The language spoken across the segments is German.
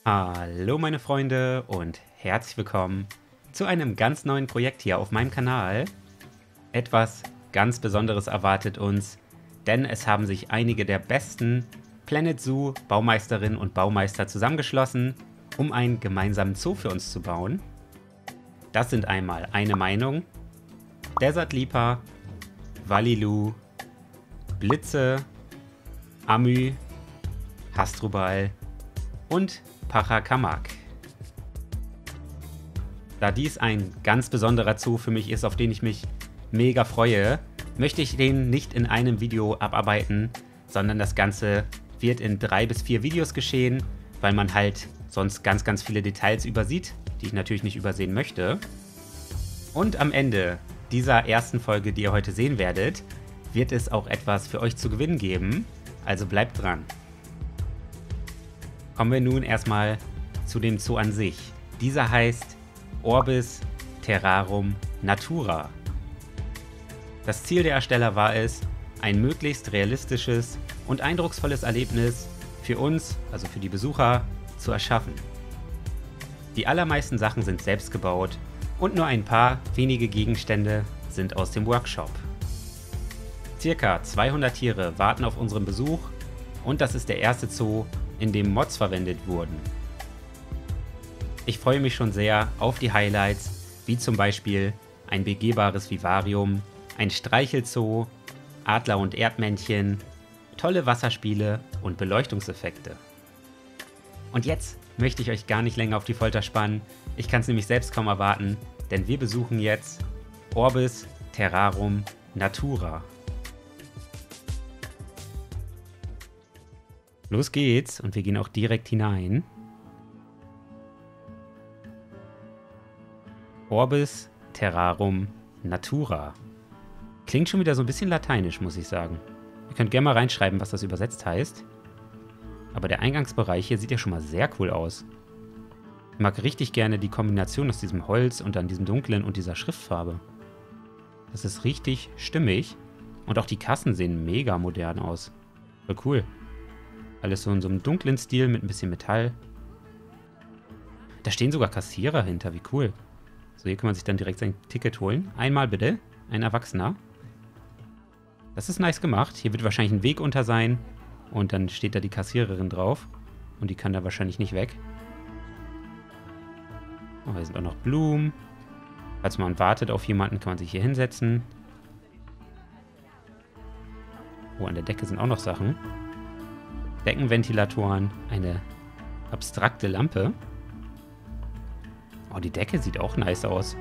Hallo meine Freunde und herzlich willkommen zu einem ganz neuen Projekt hier auf meinem Kanal. Etwas ganz Besonderes erwartet uns, denn es haben sich einige der besten Planet Zoo Baumeisterinnen und Baumeister zusammengeschlossen, um einen gemeinsamen Zoo für uns zu bauen. Das sind einmal Eine Meinung, Desert Leaper, Valilu, Blitze, Amü, Hasdrubal und Parakamak. Da dies ein ganz besonderer Zoo für mich ist, auf den ich mich mega freue, möchte ich den nicht in einem Video abarbeiten, sondern das Ganze wird in 3 bis 4 Videos geschehen, weil man halt sonst ganz viele Details übersieht, die ich natürlich nicht übersehen möchte. Und am Ende dieser ersten Folge, die ihr heute sehen werdet, wird es auch etwas für euch zu gewinnen geben, also bleibt dran. Kommen wir nun erstmal zu dem Zoo an sich. Dieser heißt Orbis Terrarum Natura. Das Ziel der Ersteller war es, ein möglichst realistisches und eindrucksvolles Erlebnis für uns, also für die Besucher, zu erschaffen. Die allermeisten Sachen sind selbst gebaut und nur ein paar wenige Gegenstände sind aus dem Workshop. Circa 200 Tiere warten auf unseren Besuch und das ist der erste Zoo, in dem Mods verwendet wurden. Ich freue mich schon sehr auf die Highlights, wie zum Beispiel ein begehbares Vivarium, ein Streichelzoo, Adler und Erdmännchen, tolle Wasserspiele und Beleuchtungseffekte. Und jetzt möchte ich euch gar nicht länger auf die Folter spannen, ich kann es nämlich selbst kaum erwarten, denn wir besuchen jetzt Orbis Terrarum Natura. Los geht's und wir gehen auch direkt hinein. Orbis Terrarum Natura. Klingt schon wieder so ein bisschen lateinisch, muss ich sagen. Ihr könnt gerne mal reinschreiben, was das übersetzt heißt. Aber der Eingangsbereich hier sieht ja schon mal sehr cool aus. Ich mag richtig gerne die Kombination aus diesem Holz und dann diesem dunklen und dieser Schriftfarbe. Das ist richtig stimmig. Und auch die Kassen sehen mega modern aus. Voll cool. Alles so in so einem dunklen Stil mit ein bisschen Metall. Da stehen sogar Kassierer hinter, wie cool. So, hier kann man sich dann direkt sein Ticket holen. Einmal bitte, ein Erwachsener. Das ist nice gemacht. Hier wird wahrscheinlich ein Weg unter sein. Und dann steht da die Kassiererin drauf. Und die kann da wahrscheinlich nicht weg. Oh, hier sind auch noch Blumen. Falls man wartet auf jemanden, kann man sich hier hinsetzen. Oh, an der Decke sind auch noch Sachen. Deckenventilatoren, eine abstrakte Lampe. Oh, die Decke sieht auch nice aus.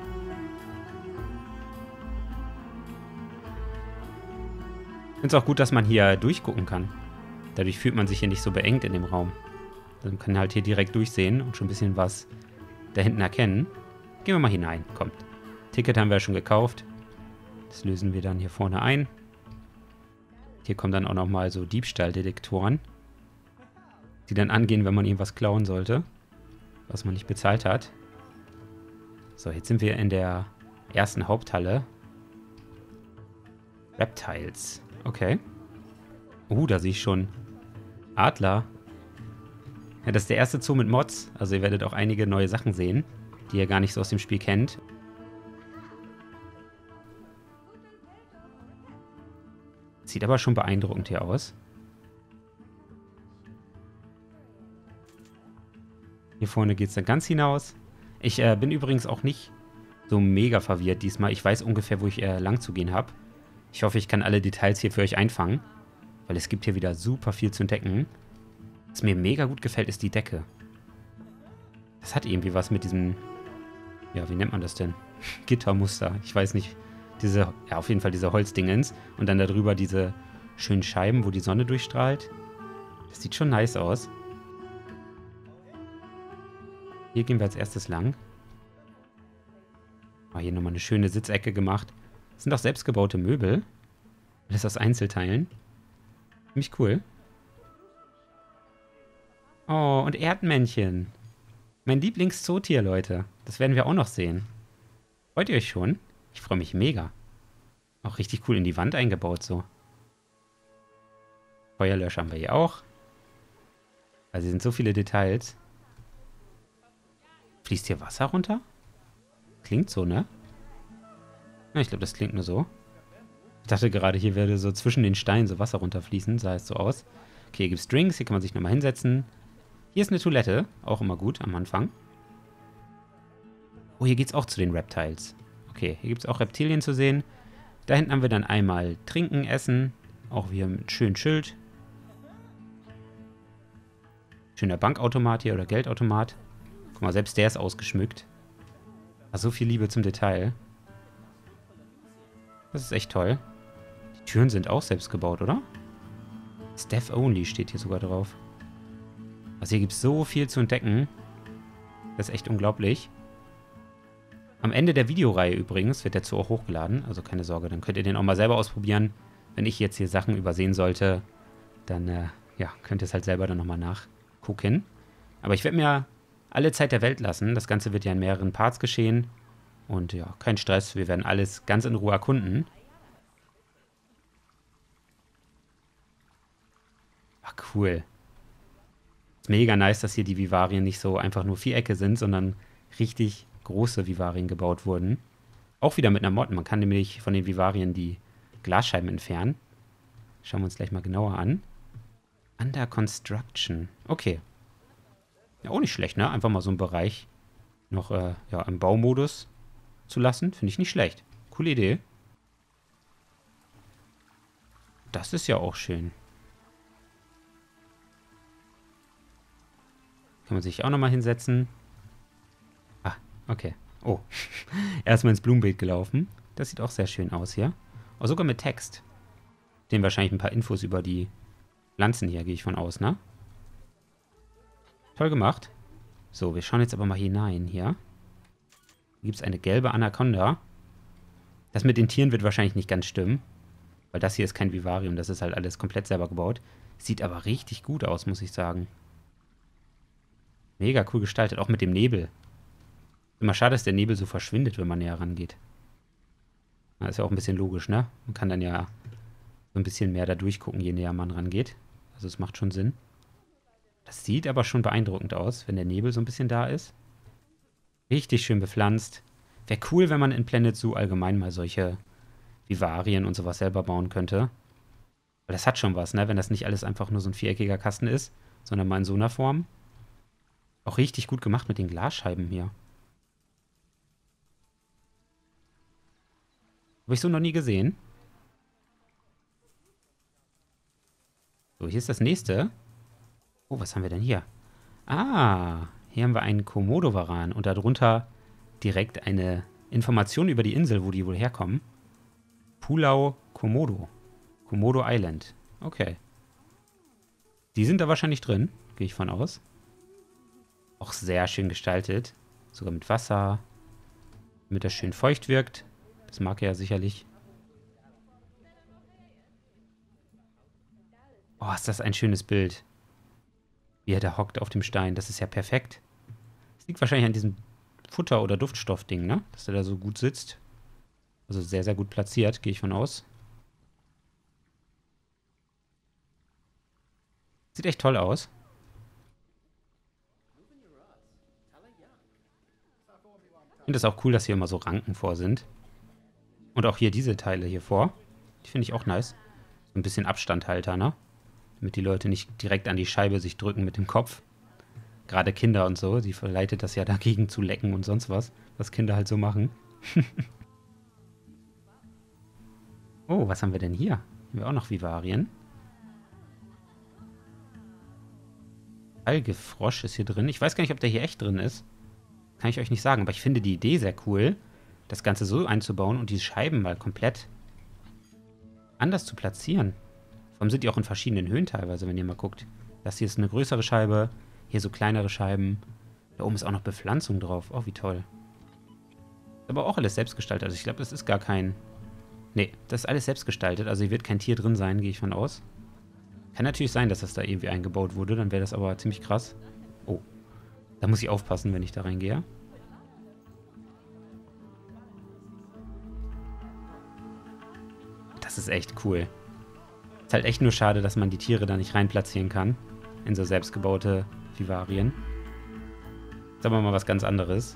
Ich finde es auch gut, dass man hier durchgucken kann. Dadurch fühlt man sich hier nicht so beengt in dem Raum. Man kann halt hier direkt durchsehen und schon ein bisschen was da hinten erkennen. Gehen wir mal hinein, kommt. Ticket haben wir ja schon gekauft. Das lösen wir dann hier vorne ein. Hier kommen dann auch nochmal so Diebstahldetektoren, die dann angehen, wenn man irgendwas klauen sollte, was man nicht bezahlt hat. So, jetzt sind wir in der ersten Haupthalle. Reptiles. Okay. Da sehe ich schon Adler. Ja, das ist der erste Zoo mit Mods. Also ihr werdet auch einige neue Sachen sehen, die ihr gar nicht so aus dem Spiel kennt. Sieht aber schon beeindruckend hier aus. Hier vorne geht es dann ganz hinaus. Ich bin übrigens auch nicht so mega verwirrt diesmal. Ich weiß ungefähr, wo ich lang zu gehen habe. Ich hoffe, ich kann alle Details hier für euch einfangen. Weil es gibt hier wieder super viel zu entdecken. Was mir mega gut gefällt, ist die Decke. Das hat irgendwie was mit diesem... Ja, wie nennt man das denn? Gittermuster. Ich weiß nicht. Ja, auf jeden Fall diese Holzdingens. Und dann darüber diese schönen Scheiben, wo die Sonne durchstrahlt. Das sieht schon nice aus. Hier gehen wir als erstes lang. Hier nochmal eine schöne Sitzecke gemacht. Das sind auch selbstgebaute Möbel. Alles aus Einzelteilen. Ziemlich cool. Oh, und Erdmännchen. Mein Lieblingszootier, Leute. Das werden wir auch noch sehen. Freut ihr euch schon? Ich freue mich mega. Auch richtig cool in die Wand eingebaut so. Feuerlöscher haben wir hier auch. Also sind so viele Details. Fließt hier Wasser runter? Klingt so, ne? Ja, ich glaube, das klingt nur so. Ich dachte gerade, hier würde so zwischen den Steinen so Wasser runterfließen. Sah es so aus. Okay, hier gibt es Drinks. Hier kann man sich nochmal hinsetzen. Hier ist eine Toilette. Auch immer gut am Anfang. Oh, hier geht's auch zu den Reptiles. Okay, hier gibt es auch Reptilien zu sehen. Da hinten haben wir dann einmal Trinken, Essen. Auch hier mit schönem Schild. Schöner Bankautomat hier oder Geldautomat. Guck mal, selbst der ist ausgeschmückt. So viel Liebe zum Detail. Das ist echt toll. Die Türen sind auch selbst gebaut, oder? Staff Only steht hier sogar drauf. Also hier gibt es so viel zu entdecken. Das ist echt unglaublich. Am Ende der Videoreihe übrigens wird der Zoo auch hochgeladen. Also keine Sorge, dann könnt ihr den auch mal selber ausprobieren. Wenn ich jetzt hier Sachen übersehen sollte, dann ja, könnt ihr es halt selber dann nochmal nachgucken. Aber ich werde mir alle Zeit der Welt lassen. Das Ganze wird ja in mehreren Parts geschehen. Und ja, kein Stress. Wir werden alles ganz in Ruhe erkunden. Ach, cool. Ist mega nice, dass hier die Vivarien nicht so einfach nur Vierecke sind, sondern richtig große Vivarien gebaut wurden. Auch wieder mit einer Mod. Man kann nämlich von den Vivarien die Glasscheiben entfernen. Schauen wir uns gleich mal genauer an. Under Construction. Okay. Ja, auch nicht schlecht, ne? Einfach mal so einen Bereich noch ja, im Baumodus zu lassen. Finde ich nicht schlecht. Coole Idee. Das ist ja auch schön. Kann man sich auch nochmal hinsetzen. Ah, okay. Oh. Erstmal ins Blumenbeet gelaufen. Das sieht auch sehr schön aus hier. Oh, sogar mit Text. Den wahrscheinlich ein paar Infos über die Pflanzen hier, gehe ich von aus, ne? Toll gemacht. So, wir schauen jetzt aber mal hinein hier. Hier gibt es eine gelbe Anaconda. Das mit den Tieren wird wahrscheinlich nicht ganz stimmen. Weil das hier ist kein Vivarium, das ist halt alles komplett selber gebaut. Sieht aber richtig gut aus, muss ich sagen. Mega cool gestaltet, auch mit dem Nebel. Immer schade, dass der Nebel so verschwindet, wenn man näher rangeht. Das ist ja auch ein bisschen logisch, ne? Man kann dann ja so ein bisschen mehr da durchgucken, je näher man rangeht. Also es macht schon Sinn. Das sieht aber schon beeindruckend aus, wenn der Nebel so ein bisschen da ist. Richtig schön bepflanzt. Wäre cool, wenn man in Planet Zoo allgemein mal solche Vivarien und sowas selber bauen könnte. Weil das hat schon was, ne? Wenn das nicht alles einfach nur so ein viereckiger Kasten ist, sondern mal in so einer Form. Auch richtig gut gemacht mit den Glasscheiben hier. Habe ich so noch nie gesehen. So, hier ist das nächste. Oh, was haben wir denn hier? Ah, hier haben wir einen Komodo-Varan und darunter direkt eine Information über die Insel, wo die wohl herkommen. Pulau Komodo. Komodo Island. Okay. Die sind da wahrscheinlich drin, gehe ich von aus. Auch sehr schön gestaltet. Sogar mit Wasser. Damit das schön feucht wirkt. Das mag er ja sicherlich. Oh, ist das ein schönes Bild. Wie er da hockt auf dem Stein. Das ist ja perfekt. Das liegt wahrscheinlich an diesem Futter- oder Duftstoffding, ne? Dass er da so gut sitzt. Also sehr, sehr gut platziert, gehe ich von aus. Sieht echt toll aus. Ich finde es auch cool, dass hier immer so Ranken vor sind. Und auch hier diese Teile hier vor. Die finde ich auch nice. So ein bisschen Abstandhalter, ne? Damit die Leute nicht direkt an die Scheibe sich drücken mit dem Kopf. Gerade Kinder und so, die verleitet das ja dagegen zu lecken und sonst was Kinder halt so machen. Oh, was haben wir denn hier? Haben wir auch noch Vivarien. Algefrosch ist hier drin. Ich weiß gar nicht, ob der hier echt drin ist. Kann ich euch nicht sagen, aber ich finde die Idee sehr cool, das Ganze so einzubauen und die Scheiben mal komplett anders zu platzieren. Vor allem sind die auch in verschiedenen Höhen teilweise, wenn ihr mal guckt. Das hier ist eine größere Scheibe, hier so kleinere Scheiben. Da oben ist auch noch Bepflanzung drauf. Oh, wie toll. Aber auch alles selbst gestaltet. Also ich glaube, das ist gar kein... Nee, das ist alles selbst gestaltet. Also hier wird kein Tier drin sein, gehe ich von aus. Kann natürlich sein, dass das da irgendwie eingebaut wurde. Dann wäre das aber ziemlich krass. Oh, da muss ich aufpassen, wenn ich da reingehe. Das ist echt cool. Ist halt echt nur schade, dass man die Tiere da nicht rein platzieren kann. In so selbstgebaute Vivarien. Jetzt aber mal was ganz anderes.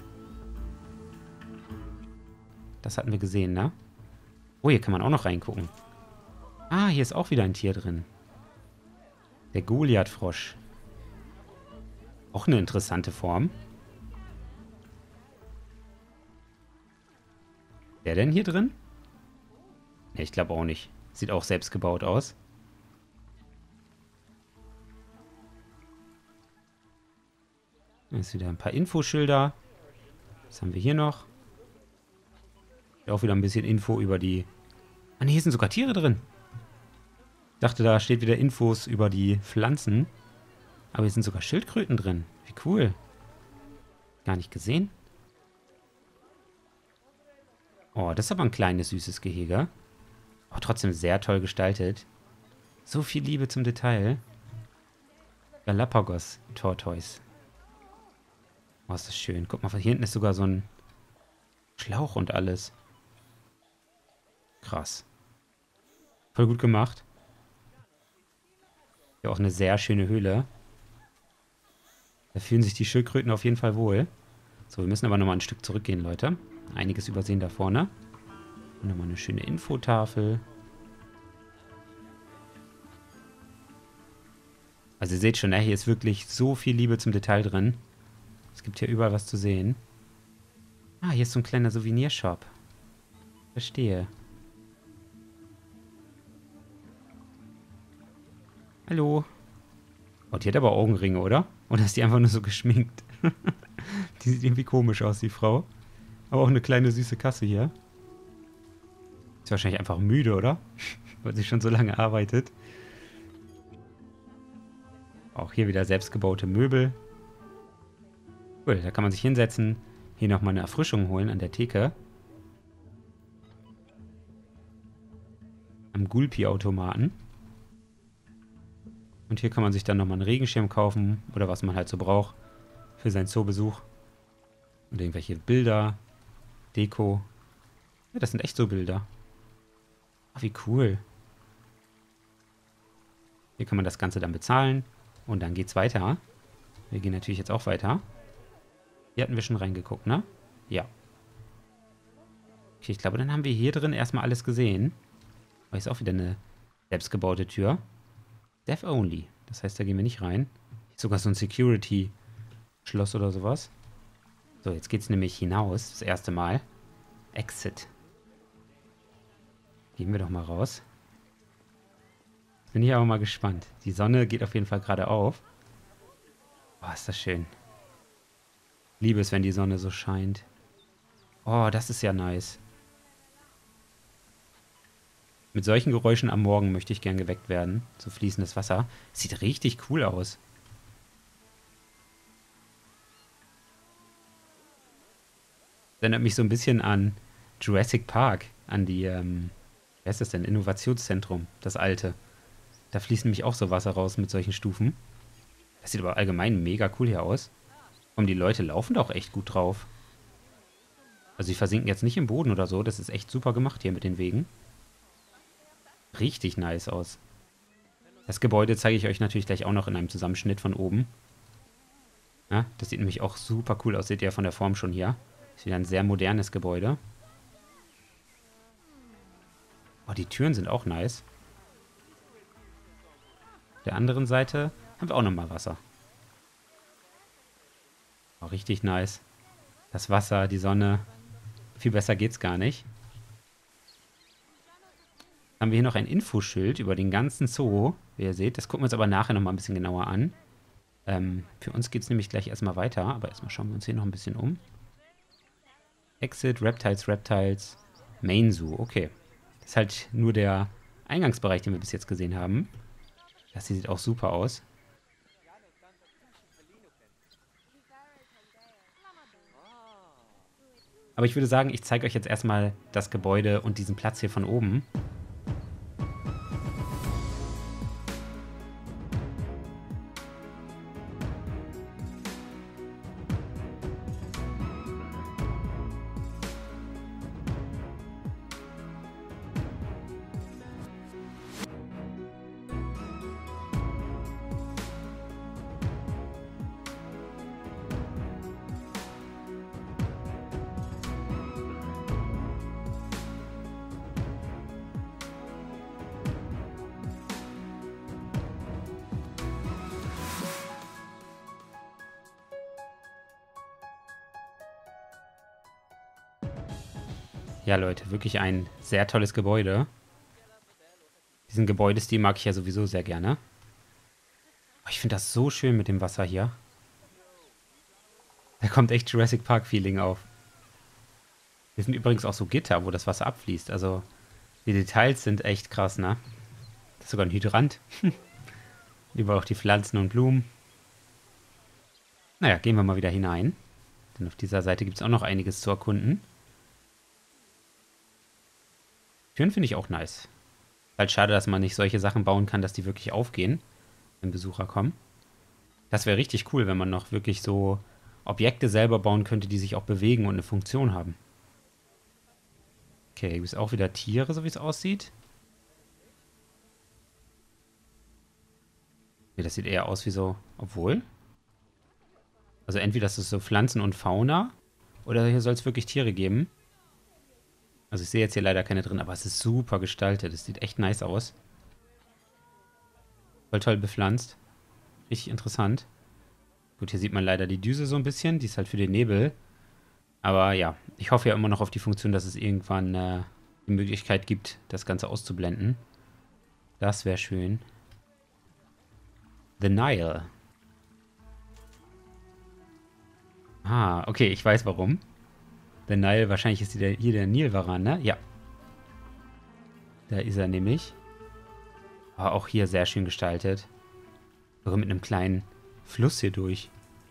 Das hatten wir gesehen, ne? Oh, hier kann man auch noch reingucken. Ah, hier ist auch wieder ein Tier drin. Der Goliathfrosch. Auch eine interessante Form. Der denn hier drin? Ne, ich glaube auch nicht. Sieht auch selbst gebaut aus. Hier ist wieder ein paar Infoschilder. Was haben wir hier noch? Auch wieder ein bisschen Info über die... Ah ne, hier sind sogar Tiere drin. Ich dachte, da steht wieder Infos über die Pflanzen. Aber hier sind sogar Schildkröten drin. Wie cool. Gar nicht gesehen. Oh, das ist aber ein kleines, süßes Gehege. Aber trotzdem sehr toll gestaltet. So viel Liebe zum Detail. Galapagos Tortoise. Oh, ist das schön. Guck mal, hier hinten ist sogar so ein Schlauch und alles. Krass. Voll gut gemacht. Hier auch eine sehr schöne Höhle. Da fühlen sich die Schildkröten auf jeden Fall wohl. So, wir müssen aber nochmal ein Stück zurückgehen, Leute. Einiges übersehen da vorne. Und nochmal eine schöne Infotafel. Also ihr seht schon, hier ist wirklich so viel Liebe zum Detail drin. Es gibt hier überall was zu sehen. Ah, hier ist so ein kleiner Souvenirshop. Verstehe. Hallo. Oh, die hat aber Augenringe, oder? Oder ist die einfach nur so geschminkt? Die sieht irgendwie komisch aus, die Frau. Aber auch eine kleine süße Kasse hier. Ist wahrscheinlich einfach müde, oder? Weil sie schon so lange arbeitet. Auch hier wieder selbstgebaute Möbel. Cool, da kann man sich hinsetzen. Hier nochmal eine Erfrischung holen an der Theke. Am Gulpi-Automaten. Und hier kann man sich dann nochmal einen Regenschirm kaufen. Oder was man halt so braucht für seinen Zoobesuch. Und irgendwelche Bilder. Deko. Ja, das sind echt so Bilder. Ach, wie cool. Hier kann man das Ganze dann bezahlen. Und dann geht's weiter. Wir gehen natürlich jetzt auch weiter. Hier hatten wir schon reingeguckt, ne? Ja. Okay, ich glaube, dann haben wir hier drin erstmal alles gesehen. Aber hier ist auch wieder eine selbstgebaute Tür. Death only. Das heißt, da gehen wir nicht rein. Hier ist sogar so ein Security-Schloss oder sowas. So, jetzt geht's nämlich hinaus. Das erste Mal. Exit. Gehen wir doch mal raus. Jetzt bin ich aber mal gespannt. Die Sonne geht auf jeden Fall gerade auf. Oh, ist das schön. Ich liebe es, wenn die Sonne so scheint. Oh, das ist ja nice. Mit solchen Geräuschen am Morgen möchte ich gern geweckt werden. So fließendes Wasser. Sieht richtig cool aus. Erinnert mich so ein bisschen an Jurassic Park. An die, wie heißt das denn? Innovationszentrum. Das alte. Da fließt nämlich auch so Wasser raus mit solchen Stufen. Das sieht aber allgemein mega cool hier aus. Und die Leute laufen da auch echt gut drauf. Also die versinken jetzt nicht im Boden oder so. Das ist echt super gemacht hier mit den Wegen. Richtig nice aus. Das Gebäude zeige ich euch natürlich gleich auch noch in einem Zusammenschnitt von oben. Ja, das sieht nämlich auch super cool aus. Seht ihr ja von der Form schon hier. Ist wieder ein sehr modernes Gebäude. Oh, die Türen sind auch nice. Auf der anderen Seite haben wir auch nochmal Wasser. Oh, richtig nice. Das Wasser, die Sonne. Viel besser geht's gar nicht. Haben wir hier noch ein Infoschild über den ganzen Zoo. Wie ihr seht, das gucken wir uns aber nachher nochmal ein bisschen genauer an. Für uns geht es nämlich gleich erstmal weiter. Aber erstmal schauen wir uns hier noch ein bisschen um. Exit, Reptiles, Main Zoo. Okay. Das ist halt nur der Eingangsbereich, den wir bis jetzt gesehen haben. Das hier sieht auch super aus. Aber ich würde sagen, ich zeige euch jetzt erstmal das Gebäude und diesen Platz hier von oben. Ja, Leute, wirklich ein sehr tolles Gebäude. Diesen Gebäudestil mag ich ja sowieso sehr gerne. Oh, ich finde das so schön mit dem Wasser hier. Da kommt echt Jurassic Park-Feeling auf. Hier sind übrigens auch so Gitter, wo das Wasser abfließt. Also die Details sind echt krass, ne? Das ist sogar ein Hydrant. Überall auch die Pflanzen und Blumen. Naja, gehen wir mal wieder hinein. Denn auf dieser Seite gibt es auch noch einiges zu erkunden. Türen finde ich auch nice. Halt schade, dass man nicht solche Sachen bauen kann, dass die wirklich aufgehen, wenn Besucher kommen. Das wäre richtig cool, wenn man noch wirklich so Objekte selber bauen könnte, die sich auch bewegen und eine Funktion haben. Okay, hier gibt es auch wieder Tiere, so wie es aussieht. Nee, das sieht eher aus wie so... Obwohl... Also entweder das ist so Pflanzen und Fauna, oder hier soll es wirklich Tiere geben. Also ich sehe jetzt hier leider keine drin, aber es ist super gestaltet. Es sieht echt nice aus. Voll toll bepflanzt. Richtig interessant. Gut, hier sieht man leider die Düse so ein bisschen. Die ist halt für den Nebel. Aber ja, ich hoffe ja immer noch auf die Funktion, dass es irgendwann die Möglichkeit gibt, das Ganze auszublenden. Das wäre schön. The Nile. Ah, okay, ich weiß warum. The Nile, wahrscheinlich ist hier der Nilwaran, ne? Ja. Da ist er nämlich. Aber auch hier sehr schön gestaltet. Sogar mit einem kleinen Fluss hier durch.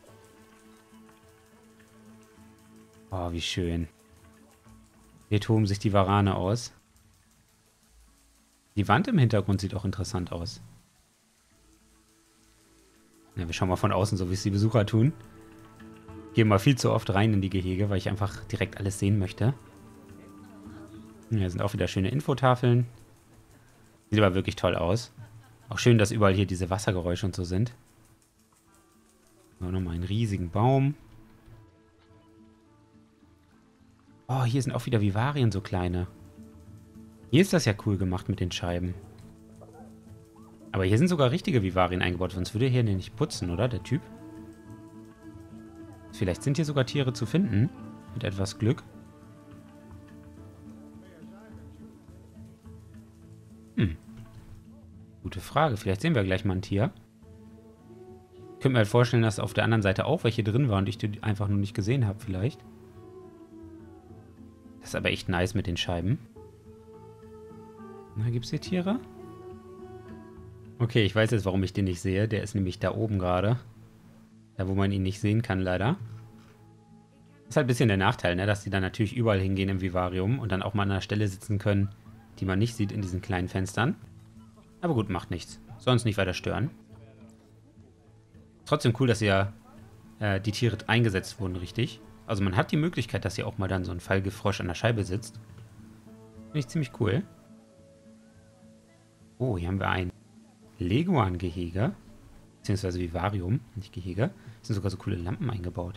Oh, wie schön. Hier toben sich die Warane aus. Die Wand im Hintergrund sieht auch interessant aus. Ja, wir schauen mal von außen, so wie es die Besucher tun. Gehe mal viel zu oft rein in die Gehege, weil ich einfach direkt alles sehen möchte. Hier sind auch wieder schöne Infotafeln. Sieht aber wirklich toll aus. Auch schön, dass überall hier diese Wassergeräusche und so sind. So, nochmal einen riesigen Baum. Oh, hier sind auch wieder Vivarien, so kleine. Hier ist das ja cool gemacht mit den Scheiben. Aber hier sind sogar richtige Vivarien eingebaut, sonst würde er hier nicht putzen, oder, der Typ? Vielleicht sind hier sogar Tiere zu finden. Mit etwas Glück. Gute Frage. Vielleicht sehen wir gleich mal ein Tier. Ich könnte mir halt vorstellen, dass auf der anderen Seite auch welche drin waren und ich die einfach nur nicht gesehen habe, vielleicht. Das ist aber echt nice mit den Scheiben. Na, gibt es hier Tiere? Okay, ich weiß jetzt, warum ich den nicht sehe. Der ist nämlich da oben gerade. Da, wo man ihn nicht sehen kann, leider. Das ist halt ein bisschen der Nachteil, ne? Dass die dann natürlich überall hingehen im Vivarium und dann auch mal an einer Stelle sitzen können, die man nicht sieht in diesen kleinen Fenstern. Aber gut, macht nichts. Soll uns nicht weiter stören. Trotzdem cool, dass ja die Tiere eingesetzt wurden, richtig. Also man hat die Möglichkeit, dass hier auch mal dann so ein Fallgefrosch an der Scheibe sitzt. Finde ich ziemlich cool. Oh, hier haben wir ein Leguan-Gehege. Beziehungsweise Vivarium, nicht Gehege. Es sind sogar so coole Lampen eingebaut.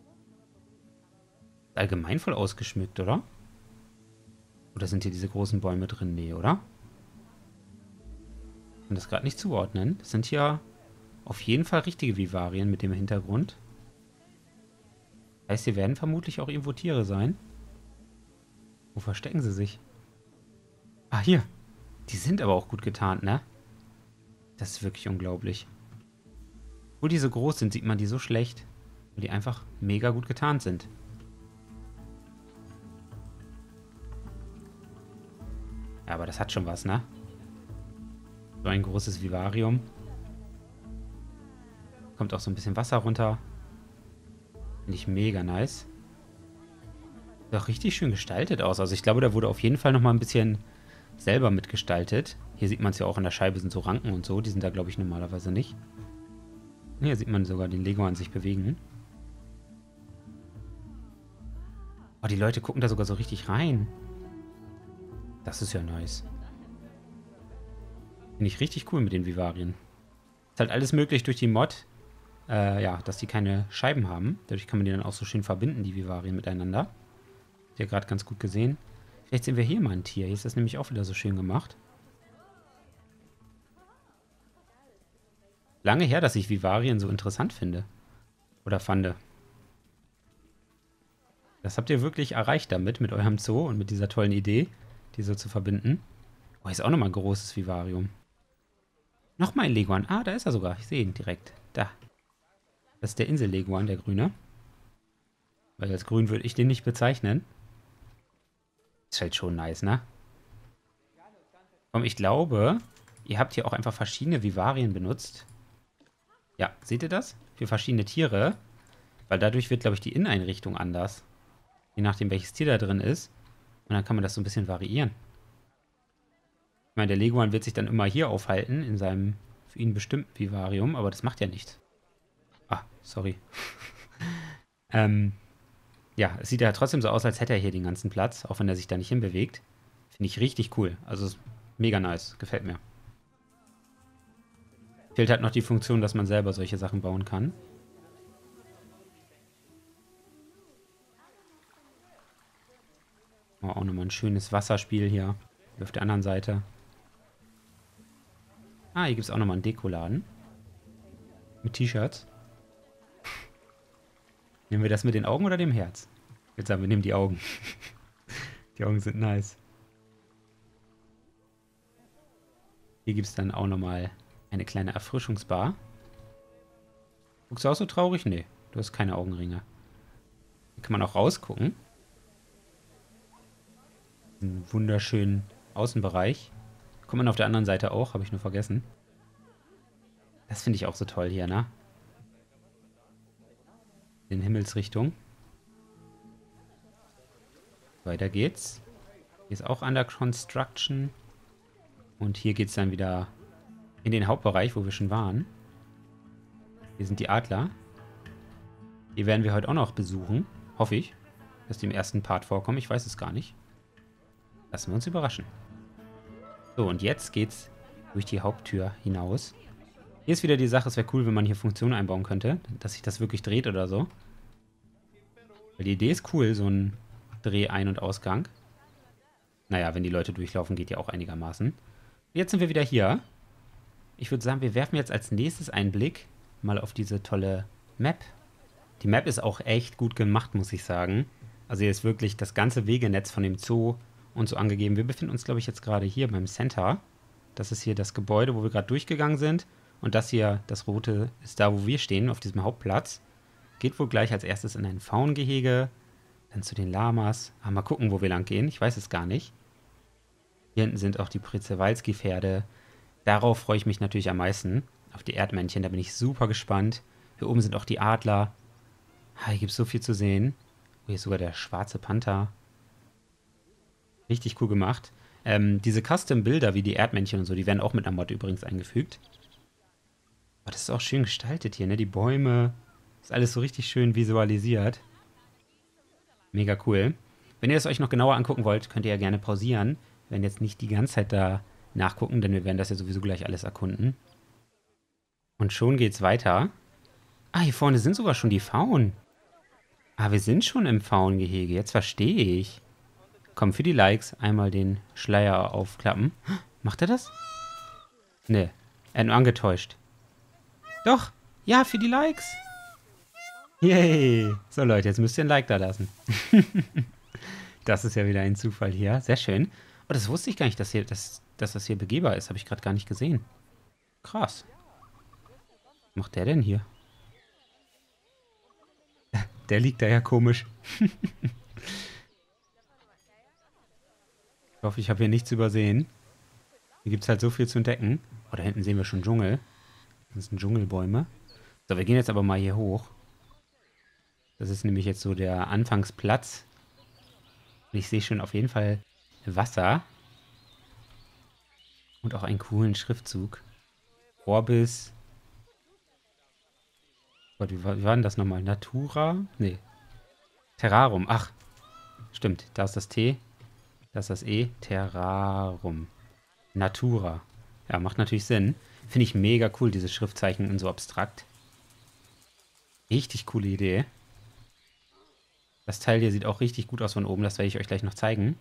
Allgemein voll ausgeschmückt, oder? Oder sind hier diese großen Bäume drin? Nee, oder? Ich kann das gerade nicht zuordnen. Das sind hier auf jeden Fall richtige Vivarien mit dem Hintergrund. Heißt, hier werden vermutlich auch irgendwo Tiere sein. Wo verstecken sie sich? Ah, hier. Die sind aber auch gut getarnt, ne? Das ist wirklich unglaublich. Wo die so groß sind, sieht man die so schlecht. Weil die einfach mega gut getarnt sind. Ja, aber das hat schon was, ne? So ein großes Vivarium. Kommt auch so ein bisschen Wasser runter. Finde ich mega nice. Sieht auch richtig schön gestaltet aus. Also ich glaube, da wurde auf jeden Fall nochmal ein bisschen selber mitgestaltet. Hier sieht man es ja auch an der Scheibe, sind so Ranken und so. Die sind da, glaube ich, normalerweise nicht. Hier sieht man sogar den Lego an sich bewegen. Oh, die Leute gucken da sogar so richtig rein. Das ist ja nice. Finde ich richtig cool mit den Vivarien. Ist halt alles möglich durch die Mod. Ja, dass die keine Scheiben haben. Dadurch kann man die dann auch so schön verbinden, die Vivarien miteinander. Habt ihr gerade ganz gut gesehen. Vielleicht sehen wir hier mal ein Tier. Hier ist das nämlich auch wieder so schön gemacht. Lange her, dass ich Vivarien so interessant finde. Oder fand. Das habt ihr wirklich erreicht damit, mit eurem Zoo und mit dieser tollen Idee, die so zu verbinden. Oh, hier ist auch nochmal ein großes Vivarium. Nochmal ein Leguan. Ah, da ist er sogar. Ich sehe ihn direkt. Da. Das ist der Insel-Leguan, der grüne. Weil als grün würde ich den nicht bezeichnen. Ist halt schon nice, ne? Komm, ich glaube, ihr habt hier auch einfach verschiedene Vivarien benutzt. Ja, seht ihr das? Für verschiedene Tiere. Weil dadurch wird, glaube ich, die Inneneinrichtung anders. Je nachdem, welches Tier da drin ist. Und dann kann man das so ein bisschen variieren. Ich meine, der Leguan wird sich dann immer hier aufhalten, in seinem für ihn bestimmten Vivarium, aber das macht ja nichts. Ah, sorry. Ja, es sieht ja trotzdem so aus, als hätte er hier den ganzen Platz, auch wenn er sich da nicht hinbewegt. Finde ich richtig cool. Also ist mega nice. Gefällt mir. Fehlt halt noch die Funktion, dass man selber solche Sachen bauen kann. Oh, auch nochmal ein schönes Wasserspiel hier. Auf der anderen Seite. Ah, hier gibt es auch nochmal einen Dekoladen. Mit T-Shirts. Nehmen wir das mit den Augen oder dem Herz? Jetzt sagen wir, nehmen die Augen. Die Augen sind nice. Hier gibt es dann auch nochmal eine kleine Erfrischungsbar. Guckst du auch so traurig? Nee, du hast keine Augenringe. Hier kann man auch rausgucken. Einen wunderschönen Außenbereich. Kommt man auf der anderen Seite auch, habe ich nur vergessen. Das finde ich auch so toll hier, ne? In Himmelsrichtung. Weiter geht's. Hier ist auch Under Construction. Und hier geht's dann wieder in den Hauptbereich, wo wir schon waren. Hier sind die Adler. Die werden wir heute auch noch besuchen. Hoffe ich, dass die im ersten Part vorkommen. Ich weiß es gar nicht. Lassen wir uns überraschen. So, und jetzt geht's durch die Haupttür hinaus. Hier ist wieder die Sache, es wäre cool, wenn man hier Funktionen einbauen könnte, dass sich das wirklich dreht oder so. Weil die Idee ist cool, so ein Dreh-Ein- und Ausgang. Naja, wenn die Leute durchlaufen, geht ja auch einigermaßen. Jetzt sind wir wieder hier. Ich würde sagen, wir werfen jetzt als nächstes einen Blick mal auf diese tolle Map. Die Map ist auch echt gut gemacht, muss ich sagen. Also hier ist wirklich das ganze Wegenetz von dem Zoo und so angegeben. Wir befinden uns, glaube ich, jetzt gerade hier beim Center. Das ist hier das Gebäude, wo wir gerade durchgegangen sind. Und das hier, das rote, ist da, wo wir stehen, auf diesem Hauptplatz. Geht wohl gleich als erstes in ein Faungehege. Dann zu den Lamas. Ah, mal gucken, wo wir lang gehen. Ich weiß es gar nicht. Hier hinten sind auch die Przewalski-Pferde. Darauf freue ich mich natürlich am meisten. Auf die Erdmännchen, da bin ich super gespannt. Hier oben sind auch die Adler. Ah, hier gibt es so viel zu sehen. Oh, hier ist sogar der schwarze Panther. Richtig cool gemacht. Diese Custom-Bilder wie die Erdmännchen und so, die werden auch mit einer Mod übrigens eingefügt. Aber das ist auch schön gestaltet hier, ne? Die Bäume. Ist alles so richtig schön visualisiert. Mega cool. Wenn ihr es euch noch genauer angucken wollt, könnt ihr ja gerne pausieren. Wir werden jetzt nicht die ganze Zeit da nachgucken, denn wir werden das ja sowieso gleich alles erkunden. Und schon geht's weiter. Ah, hier vorne sind sogar schon die Pfauen. Ah, wir sind schon im Pfauengehege. Jetzt verstehe ich. Komm, für die Likes einmal den Schleier aufklappen. Macht er das? Ne, er hat nur angetäuscht. Doch, ja, für die Likes. Yay. So, Leute, jetzt müsst ihr ein Like da lassen. Das ist ja wieder ein Zufall hier. Sehr schön. Oh, das wusste ich gar nicht, dass das hier begehbar ist. Habe ich gerade gar nicht gesehen. Krass. Was macht der denn hier? Der liegt da ja komisch. Ich hoffe, ich habe hier nichts übersehen. Hier gibt es halt so viel zu entdecken. Oh, da hinten sehen wir schon Dschungel. Das sind Dschungelbäume. So, wir gehen jetzt aber mal hier hoch. Das ist nämlich jetzt so der Anfangsplatz. Und ich sehe schon auf jeden Fall Wasser. Und auch einen coolen Schriftzug. Orbis. Gott, wie war denn das nochmal? Natura? Nee. Terrarum. Ach, stimmt. Da ist das T. Da ist das E. Terrarum. Natura. Ja, macht natürlich Sinn. Finde ich mega cool, diese Schriftzeichen in so abstrakt. Richtig coole Idee. Das Teil hier sieht auch richtig gut aus von oben. Das werde ich euch gleich noch zeigen.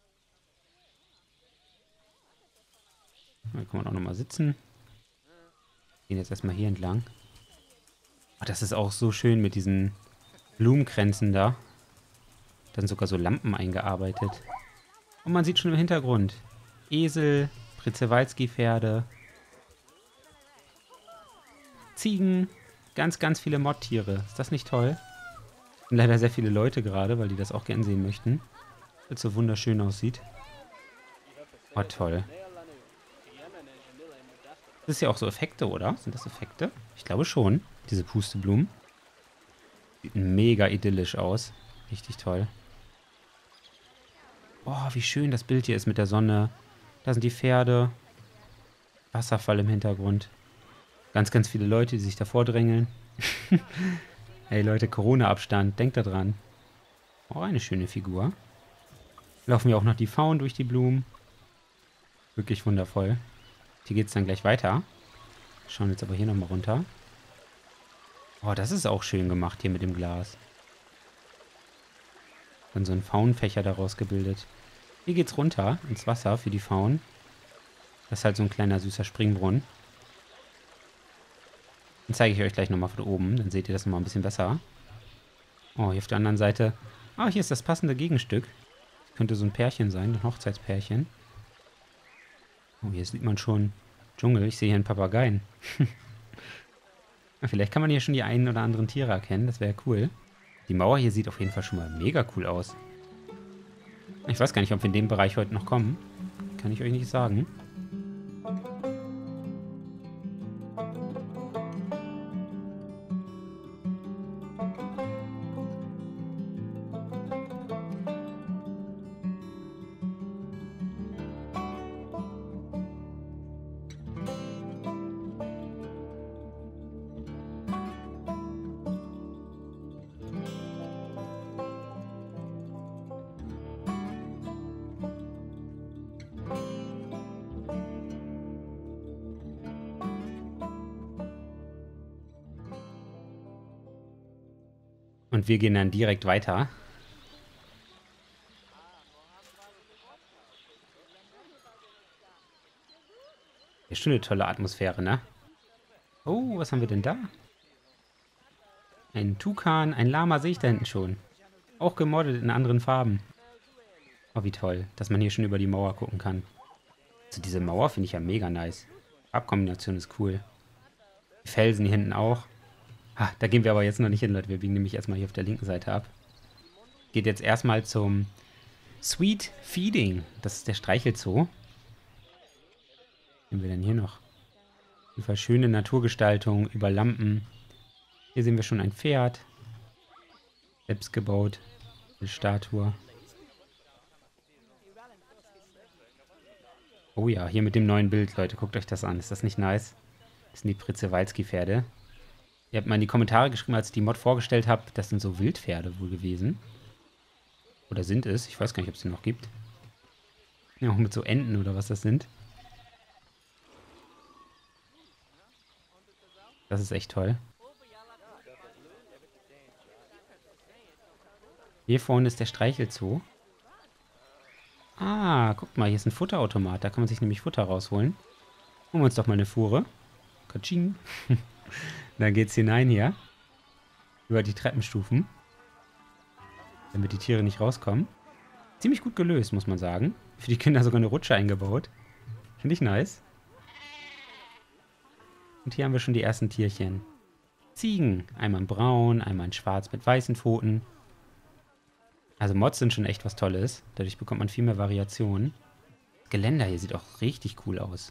Da kann man auch nochmal sitzen. Gehen jetzt erstmal hier entlang. Oh, das ist auch so schön mit diesen Blumenkränzen da. Dann sogar so Lampen eingearbeitet. Und man sieht schon im Hintergrund Esel, Przewalski-Pferde, Ziegen, ganz, ganz viele Mod-Tiere. Ist das nicht toll? Und leider sehr viele Leute gerade, weil die das auch gern sehen möchten. Weil es so wunderschön aussieht. Oh, toll. Das ist ja auch so Effekte, oder? Sind das Effekte? Ich glaube schon. Diese Pusteblumen. Sieht mega idyllisch aus. Richtig toll. Oh, wie schön das Bild hier ist mit der Sonne. Da sind die Pferde. Wasserfall im Hintergrund. Ganz, ganz viele Leute, die sich davor drängeln. Hey Leute, Corona-Abstand. Denkt da dran. Oh, eine schöne Figur. Laufen ja auch noch die Faunen durch die Blumen. Wirklich wundervoll. Hier geht es dann gleich weiter. Schauen jetzt aber hier nochmal runter. Oh, das ist auch schön gemacht hier mit dem Glas. Dann so ein Faunenfächer daraus gebildet. Hier geht's runter ins Wasser für die Faunen. Das ist halt so ein kleiner süßer Springbrunnen. Den zeige ich euch gleich nochmal von oben. Dann seht ihr das nochmal ein bisschen besser. Oh, hier auf der anderen Seite. Ah, hier ist das passende Gegenstück. Das könnte so ein Pärchen sein, ein Hochzeitspärchen. Oh, hier sieht man schon Dschungel. Ich sehe hier einen Papageien. Vielleicht kann man hier schon die einen oder anderen Tiere erkennen. Das wäre cool. Die Mauer hier sieht auf jeden Fall schon mal mega cool aus. Ich weiß gar nicht, ob wir in dem Bereich heute noch kommen. Kann ich euch nicht sagen. Und wir gehen dann direkt weiter. Hier ist schon eine tolle Atmosphäre, ne? Oh, was haben wir denn da? Ein Tukan, ein Lama sehe ich da hinten schon. Auch gemoddet in anderen Farben. Oh, wie toll, dass man hier schon über die Mauer gucken kann. Also diese Mauer finde ich ja mega nice. Farbkombination ist cool. Die Felsen hier hinten auch. Ah, da gehen wir aber jetzt noch nicht hin, Leute. Wir biegen nämlich erstmal hier auf der linken Seite ab. Geht jetzt erstmal zum Sweet Feeding. Das ist der Streichelzoo. Was haben wir denn hier noch? Auf jeden Fall schöne Naturgestaltung über Lampen. Hier sehen wir schon ein Pferd. Selbst gebaut. Eine Statue. Oh ja, hier mit dem neuen Bild, Leute. Guckt euch das an. Ist das nicht nice? Das sind die Przewalski-Pferde. Ihr habt mal in die Kommentare geschrieben, als ich die Mod vorgestellt habe, das sind so Wildpferde wohl gewesen. Oder sind es? Ich weiß gar nicht, ob es die noch gibt. Ja, auch mit so Enten oder was das sind. Das ist echt toll. Hier vorne ist der Streichelzoo. Ah, guckt mal, hier ist ein Futterautomat. Da kann man sich nämlich Futter rausholen. Holen wir uns doch mal eine Fuhre. Katsching. Dann geht's hinein hier. Über die Treppenstufen. Damit die Tiere nicht rauskommen. Ziemlich gut gelöst, muss man sagen. Für die Kinder sogar eine Rutsche eingebaut. Finde ich nice. Und hier haben wir schon die ersten Tierchen. Ziegen. Einmal in braun, einmal in schwarz mit weißen Pfoten. Also Mods sind schon echt was Tolles. Dadurch bekommt man viel mehr Variationen. Das Geländer hier sieht auch richtig cool aus.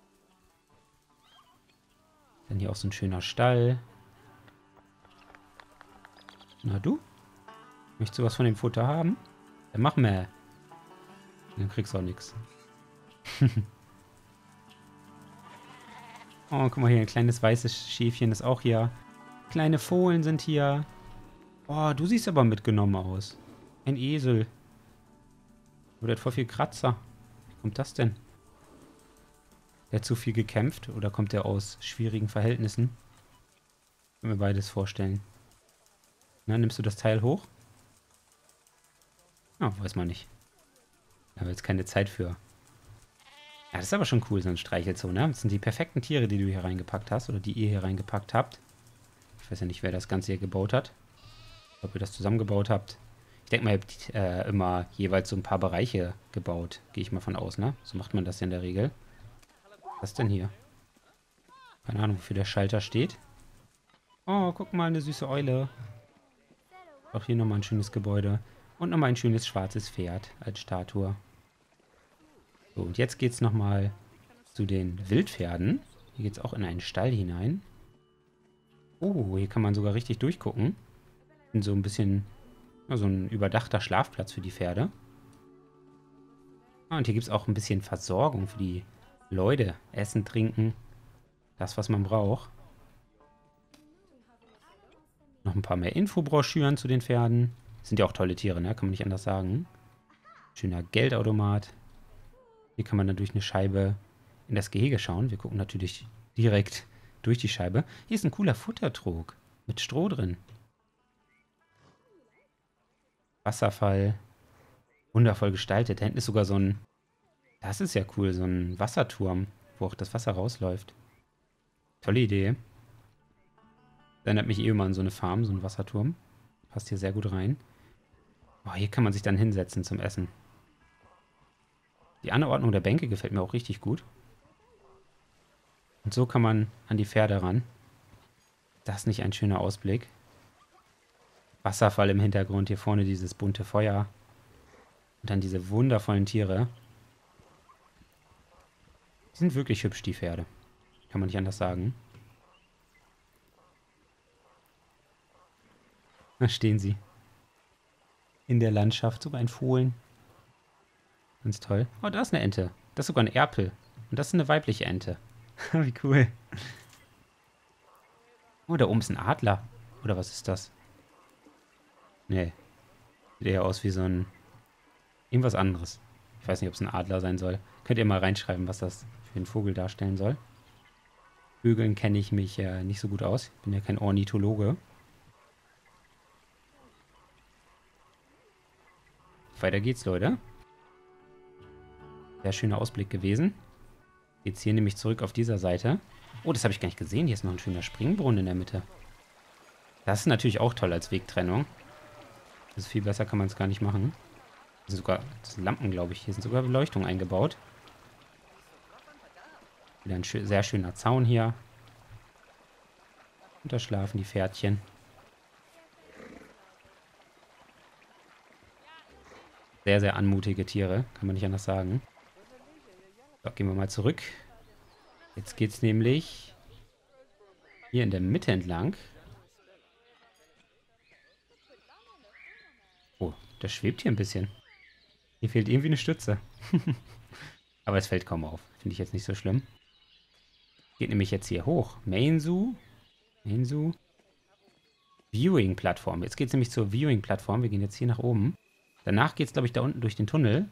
Dann hier auch so ein schöner Stall. Na du? Möchtest du was von dem Futter haben? Dann mach mehr. Dann kriegst du auch nichts. Oh, guck mal hier, ein kleines weißes Schäfchen ist auch hier. Kleine Fohlen sind hier. Oh, du siehst aber mitgenommen aus. Ein Esel. Aber der hat voll viel Kratzer. Wie kommt das denn? Der hat zu viel gekämpft oder kommt der aus schwierigen Verhältnissen? Ich kann mir beides vorstellen. Na, nimmst du das Teil hoch? Ah, weiß man nicht. Da haben wir jetzt keine Zeit für. Ja, das ist aber schon cool, so ein Streichelzoo, ne? Das sind die perfekten Tiere, die du hier reingepackt hast oder die ihr hier reingepackt habt. Ich weiß ja nicht, wer das Ganze hier gebaut hat. Ob ihr das zusammengebaut habt. Ich denke mal, ihr habt immer jeweils so ein paar Bereiche gebaut. Gehe ich mal von aus, ne? So macht man das ja in der Regel. Was denn hier? Keine Ahnung, wofür der Schalter steht. Oh, guck mal, eine süße Eule. Auch hier nochmal ein schönes Gebäude. Und nochmal ein schönes schwarzes Pferd als Statue. So, und jetzt geht's nochmal zu den Wildpferden. Hier geht's auch in einen Stall hinein. Oh, hier kann man sogar richtig durchgucken. In so ein bisschen, ja, so ein überdachter Schlafplatz für die Pferde. Ah, und hier gibt's auch ein bisschen Versorgung für die Leute. Essen, trinken. Das, was man braucht. Noch ein paar mehr Infobroschüren zu den Pferden. Sind ja auch tolle Tiere, ne? Kann man nicht anders sagen. Schöner Geldautomat. Hier kann man dann durch eine Scheibe in das Gehege schauen. Wir gucken natürlich direkt durch die Scheibe. Hier ist ein cooler Futtertrog mit Stroh drin. Wasserfall. Wundervoll gestaltet. Da hinten ist sogar so ein... Das ist ja cool, so ein Wasserturm, wo auch das Wasser rausläuft. Tolle Idee. Das erinnert mich eh immer an so eine Farm, so ein Wasserturm. Passt hier sehr gut rein. Oh, hier kann man sich dann hinsetzen zum Essen. Die Anordnung der Bänke gefällt mir auch richtig gut. Und so kann man an die Pferde ran. Das ist nicht ein schöner Ausblick. Wasserfall im Hintergrund, hier vorne dieses bunte Feuer. Und dann diese wundervollen Tiere. Die sind wirklich hübsch, die Pferde. Kann man nicht anders sagen. Da stehen sie. In der Landschaft, sogar ein Fohlen. Ganz toll. Oh, da ist eine Ente. Das ist sogar ein Erpel. Und das ist eine weibliche Ente. Wie cool. Oh, da oben ist ein Adler. Oder was ist das? Nee. Sieht eher aus wie so ein... Irgendwas anderes. Ich weiß nicht, ob es ein Adler sein soll. Könnt ihr mal reinschreiben, was das für ein Vogel darstellen soll. Vögeln kenne ich mich nicht so gut aus. Ich bin ja kein Ornithologe. Weiter geht's, Leute. Sehr schöner Ausblick gewesen. Geht's hier nämlich zurück auf dieser Seite. Oh, das habe ich gar nicht gesehen. Hier ist noch ein schöner Springbrunnen in der Mitte. Das ist natürlich auch toll als Wegtrennung. Also viel besser kann man es gar nicht machen. Das sind sogar Lampen, glaube ich. Hier sind sogar Beleuchtungen eingebaut. Wieder ein sehr schöner Zaun hier. Und da schlafen die Pferdchen. Sehr, sehr anmutige Tiere. Kann man nicht anders sagen. So, gehen wir mal zurück. Jetzt geht es nämlich hier in der Mitte entlang. Oh, das schwebt hier ein bisschen. Hier fehlt irgendwie eine Stütze. Aber es fällt kaum auf. Finde ich jetzt nicht so schlimm. Geht nämlich jetzt hier hoch. Main Zoo. Viewing-Plattform. Jetzt geht es nämlich zur Viewing-Plattform. Wir gehen jetzt hier nach oben. Danach geht es, glaube ich, da unten durch den Tunnel.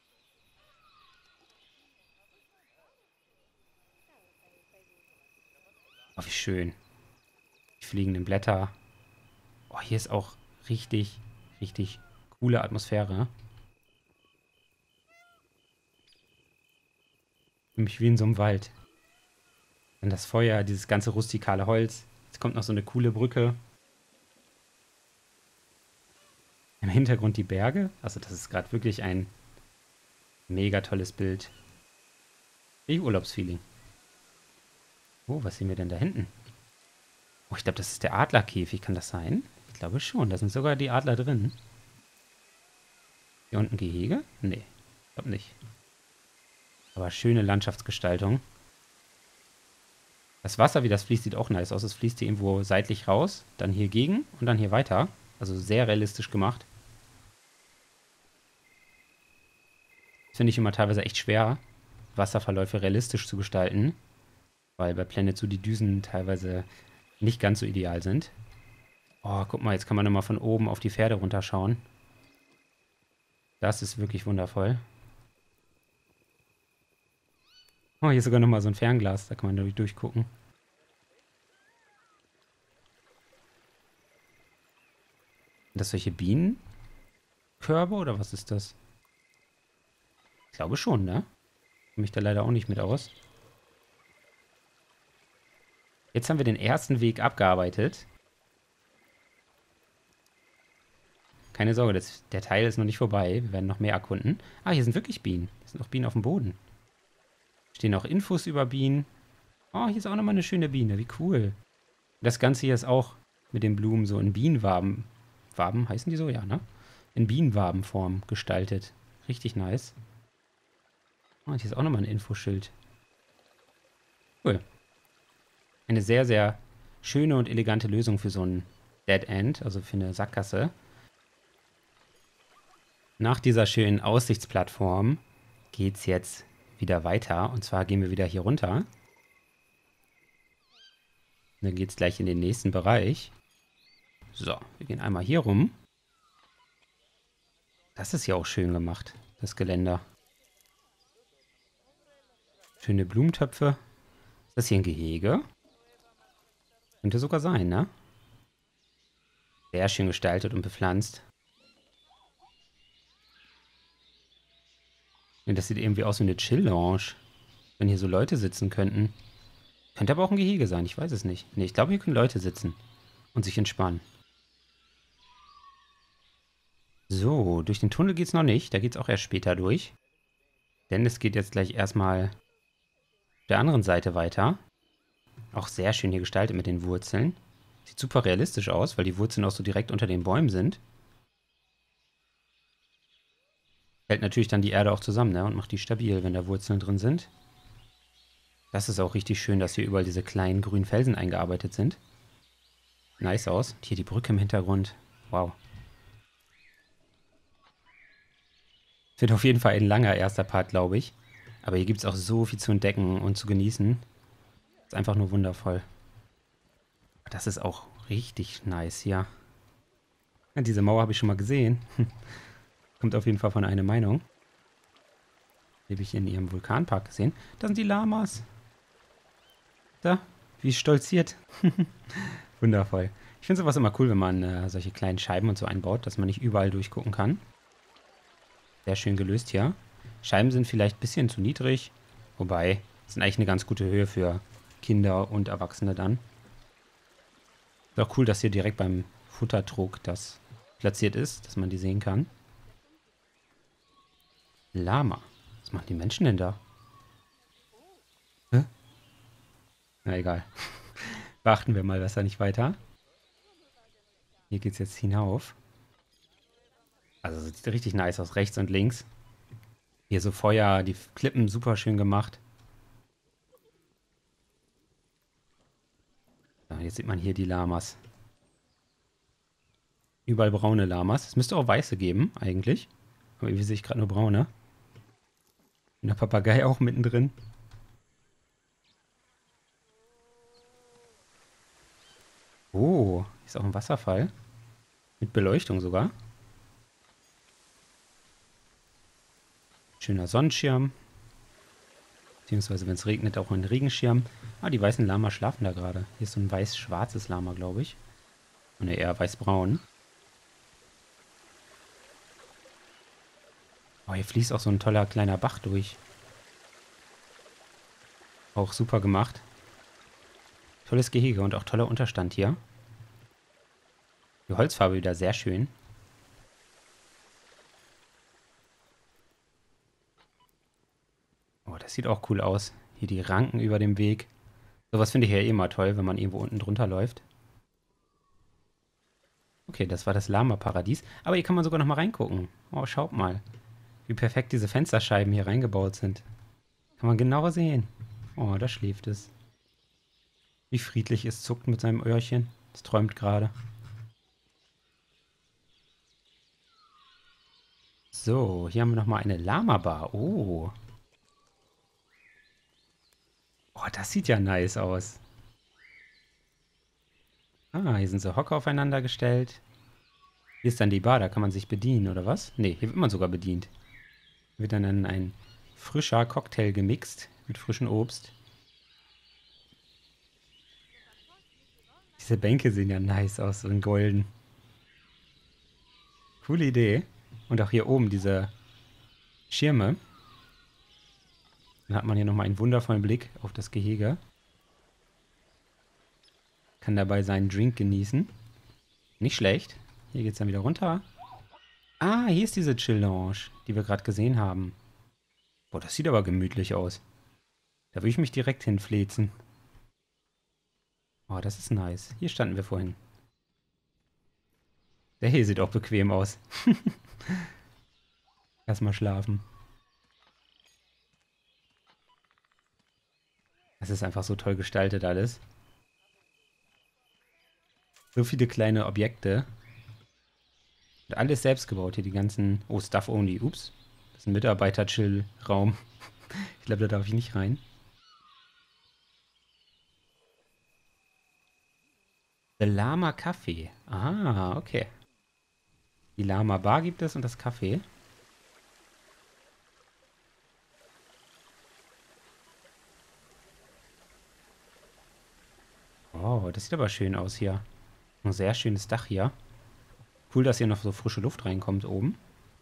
Oh, wie schön. Die fliegenden Blätter. Oh, hier ist auch richtig, richtig coole Atmosphäre. Nämlich wie in so einem Wald. Dann das Feuer, dieses ganze rustikale Holz. Jetzt kommt noch so eine coole Brücke. Im Hintergrund die Berge. Also das ist gerade wirklich ein mega tolles Bild. Richtig Urlaubsfeeling. Oh, was sehen wir denn da hinten? Oh, ich glaube, das ist der Adlerkäfig. Kann das sein? Ich glaube schon. Da sind sogar die Adler drin. Hier unten Gehege? Nee, ich glaube nicht. Aber schöne Landschaftsgestaltung. Das Wasser, wie das fließt, sieht auch nice aus. Es fließt hier irgendwo seitlich raus, dann hier gegen und dann hier weiter. Also sehr realistisch gemacht. Das finde ich immer teilweise echt schwer, Wasserverläufe realistisch zu gestalten. Weil bei Planet Zoo die Düsen teilweise nicht ganz so ideal sind. Oh, guck mal, jetzt kann man nochmal von oben auf die Pferde runterschauen. Das ist wirklich wundervoll. Oh, hier ist sogar nochmal so ein Fernglas, da kann man durchgucken. Sind das solche Bienenkörbe oder was ist das? Ich glaube schon, ne? Ich kenne mich da leider auch nicht mit aus. Jetzt haben wir den ersten Weg abgearbeitet. keine Sorge, der Teil ist noch nicht vorbei. Wir werden noch mehr erkunden. Ah, hier sind wirklich Bienen. Hier sind noch Bienen auf dem Boden. Stehen auch Infos über Bienen. Oh, hier ist auch nochmal eine schöne Biene. Wie cool. Das Ganze hier ist auch mit den Blumen so in Bienenwaben. Waben heißen die so? Ja, ne? In Bienenwabenform gestaltet. Richtig nice. Oh, und hier ist auch nochmal ein Infoschild. Cool. Eine sehr, sehr schöne und elegante Lösung für so ein Dead End, also für eine Sackgasse. Nach dieser schönen Aussichtsplattform geht's jetzt wieder weiter. Und zwar gehen wir wieder hier runter. Dann geht's gleich in den nächsten Bereich. So, wir gehen einmal hier rum. Das ist ja auch schön gemacht, das Geländer. Schöne Blumentöpfe. Ist das hier ein Gehege? Könnte sogar sein, ne? Sehr schön gestaltet und bepflanzt. Und das sieht irgendwie aus wie eine Chill-Lounge. Wenn hier so Leute sitzen könnten. Könnte aber auch ein Gehege sein, ich weiß es nicht. Ne, ich glaube, hier können Leute sitzen und sich entspannen. So, durch den Tunnel geht's noch nicht. Da geht's auch erst später durch. Denn es geht jetzt gleich erstmal auf der anderen Seite weiter. Auch sehr schön hier gestaltet mit den Wurzeln. Sieht super realistisch aus, weil die Wurzeln auch so direkt unter den Bäumen sind. Hält natürlich dann die Erde auch zusammen, ne? Und macht die stabil, wenn da Wurzeln drin sind. Das ist auch richtig schön, dass hier überall diese kleinen grünen Felsen eingearbeitet sind. Nice aus. Und hier die Brücke im Hintergrund. Wow. Wird auf jeden Fall ein langer erster Part, glaube ich. Aber hier gibt es auch so viel zu entdecken und zu genießen. Ist einfach nur wundervoll. Das ist auch richtig nice hier. Ja, diese Mauer habe ich schon mal gesehen. Kommt auf jeden Fall von einer Meinung. Die habe ich in ihrem Vulkanpark gesehen. Da sind die Lamas. Da, wie stolziert. Wundervoll. Ich finde sowas immer cool, wenn man solche kleinen Scheiben und so einbaut, dass man nicht überall durchgucken kann. Sehr schön gelöst hier. Scheiben sind vielleicht ein bisschen zu niedrig. Wobei, sind eigentlich eine ganz gute Höhe für Kinder und Erwachsene dann. Ist auch cool, dass hier direkt beim Futtertrog das platziert ist, dass man die sehen kann. Lama. Was machen die Menschen denn da? Hä? Na egal. Beachten wir mal besser nicht weiter. Hier geht's jetzt hinauf. Also sieht richtig nice aus, rechts und links. Hier so Feuer, die Klippen super schön gemacht. So, jetzt sieht man hier die Lamas. Überall braune Lamas. Es müsste auch weiße geben, eigentlich. Aber irgendwie sehe ich gerade nur braune. Und der Papagei auch mittendrin. Oh, ist auch ein Wasserfall. Mit Beleuchtung sogar. Schöner Sonnenschirm. Beziehungsweise, wenn es regnet, auch ein Regenschirm. Ah, die weißen Lama schlafen da gerade. Hier ist so ein weiß-schwarzes Lama, glaube ich. Und eher weiß-braun. Oh, hier fließt auch so ein toller kleiner Bach durch. Auch super gemacht. Tolles Gehege und auch toller Unterstand hier. Die Holzfarbe wieder sehr schön. Oh, das sieht auch cool aus. Hier die Ranken über dem Weg. Sowas finde ich ja eh immer toll, wenn man irgendwo unten drunter läuft. Okay, das war das Lama-Paradies. Aber hier kann man sogar noch mal reingucken. Oh, schaut mal. Wie perfekt diese Fensterscheiben hier reingebaut sind. Kann man genau sehen. Oh, da schläft es. Wie friedlich es zuckt mit seinem Öhrchen. Es träumt gerade. So, hier haben wir nochmal eine Lama-Bar. Oh. Oh, das sieht ja nice aus. Ah, hier sind so Hocker aufeinander gestellt. Hier ist dann die Bar, da kann man sich bedienen, oder was? Ne, hier wird man sogar bedient. Hier wird dann ein frischer Cocktail gemixt mit frischem Obst. Diese Bänke sehen ja nice aus, so in golden. Coole Idee. Und auch hier oben diese Schirme. Dann hat man hier nochmal einen wundervollen Blick auf das Gehege. Kann dabei seinen Drink genießen. Nicht schlecht. Hier geht es dann wieder runter. Ah, hier ist diese Chill-Lounge, die wir gerade gesehen haben. Boah, das sieht aber gemütlich aus. Da würde ich mich direkt hinfläzen. Oh, das ist nice. Hier standen wir vorhin. Der hier sieht auch bequem aus. Erstmal schlafen. Das ist einfach so toll gestaltet alles. So viele kleine Objekte. Und alles selbst gebaut hier, die ganzen... Oh, Stuff Only. Ups. Das ist ein Mitarbeiter-Chill-Raum. Ich glaube, da darf ich nicht rein. The Lama Café. Ah, okay. Die Lama Bar gibt es und das Café. Oh, das sieht aber schön aus hier. Ein sehr schönes Dach hier. Cool, dass hier noch so frische Luft reinkommt oben.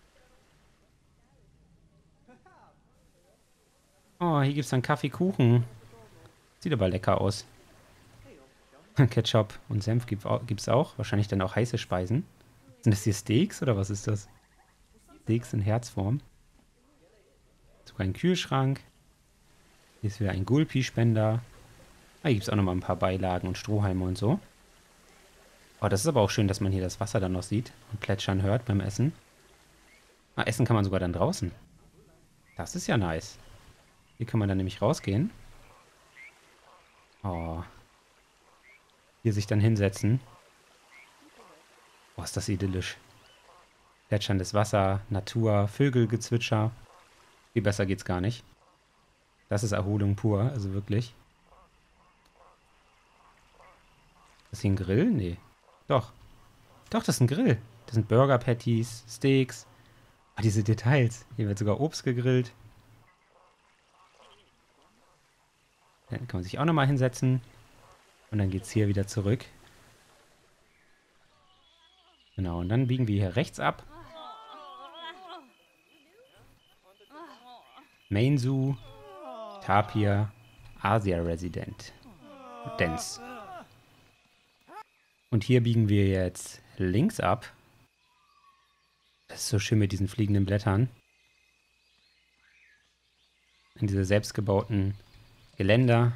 Oh, hier gibt es dann Kaffeekuchen. Sieht aber lecker aus. Ketchup und Senf gibt's auch. Wahrscheinlich dann auch heiße Speisen. Sind das hier Steaks oder was ist das? Steaks in Herzform. Sogar ein Kühlschrank. Hier ist wieder ein Gulpi-Spender. Ah, hier gibt es auch nochmal ein paar Beilagen und Strohhalme und so. Oh, das ist aber auch schön, dass man hier das Wasser dann noch sieht und plätschern hört beim Essen. Ah, essen kann man sogar dann draußen. Das ist ja nice. Hier kann man dann nämlich rausgehen. Oh. Hier sich dann hinsetzen. Oh, ist das idyllisch. Plätscherndes Wasser, Natur, Vögelgezwitscher. Viel besser geht's gar nicht. Das ist Erholung pur, also wirklich. Ist hier ein Grill? Nee. Doch. Doch, das ist ein Grill. Das sind Burger Patties, Steaks. Ah, diese Details. Hier wird sogar Obst gegrillt. Dann kann man sich auch nochmal hinsetzen. Und dann geht's hier wieder zurück. Genau, und dann biegen wir hier rechts ab. Main Zoo, Tapir, Asia Resident. Dance. Und hier biegen wir jetzt links ab. Das ist so schön mit diesen fliegenden Blättern. In diese selbstgebauten Geländer.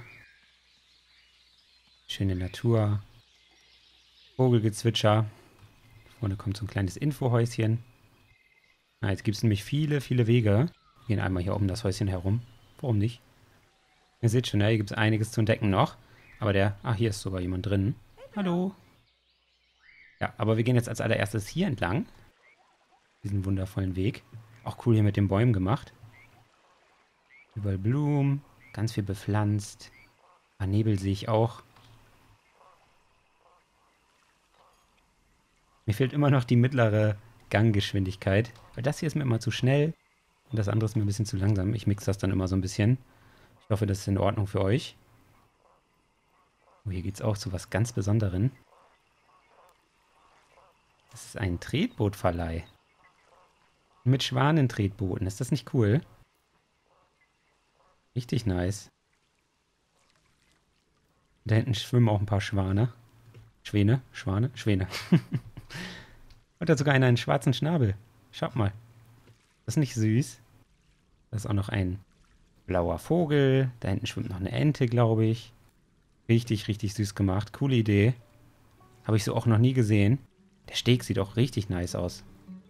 Schöne Natur. Vogelgezwitscher. Vorne kommt so ein kleines Infohäuschen. Na, jetzt gibt es nämlich viele, viele Wege. Wir gehen einmal hier um das Häuschen herum. Warum nicht? Ihr seht schon, ja, hier gibt es einiges zu entdecken noch. Aber hier ist sogar jemand drin. Hallo. Ja, aber wir gehen jetzt als allererstes hier entlang. Diesen wundervollen Weg. Auch cool hier mit den Bäumen gemacht. Überall Blumen. Ganz viel bepflanzt. Nebel sehe ich auch. Mir fehlt immer noch die mittlere Ganggeschwindigkeit. Weil das hier ist mir immer zu schnell. Und das andere ist mir ein bisschen zu langsam. Ich mixe das dann immer so ein bisschen. Ich hoffe, das ist in Ordnung für euch. Oh, hier geht es auch zu was ganz Besonderem. Das ist ein Tretbootverleih. Mit Schwanentretbooten. Ist das nicht cool? Richtig nice. Da hinten schwimmen auch ein paar Schwane. Schwäne? Und da hat sogar einer einen schwarzen Schnabel. Schaut mal. Das ist nicht süß. Da ist auch noch ein blauer Vogel. Da hinten schwimmt noch eine Ente, glaube ich. Richtig, richtig süß gemacht. Coole Idee. Habe ich so auch noch nie gesehen. Der Steg sieht auch richtig nice aus.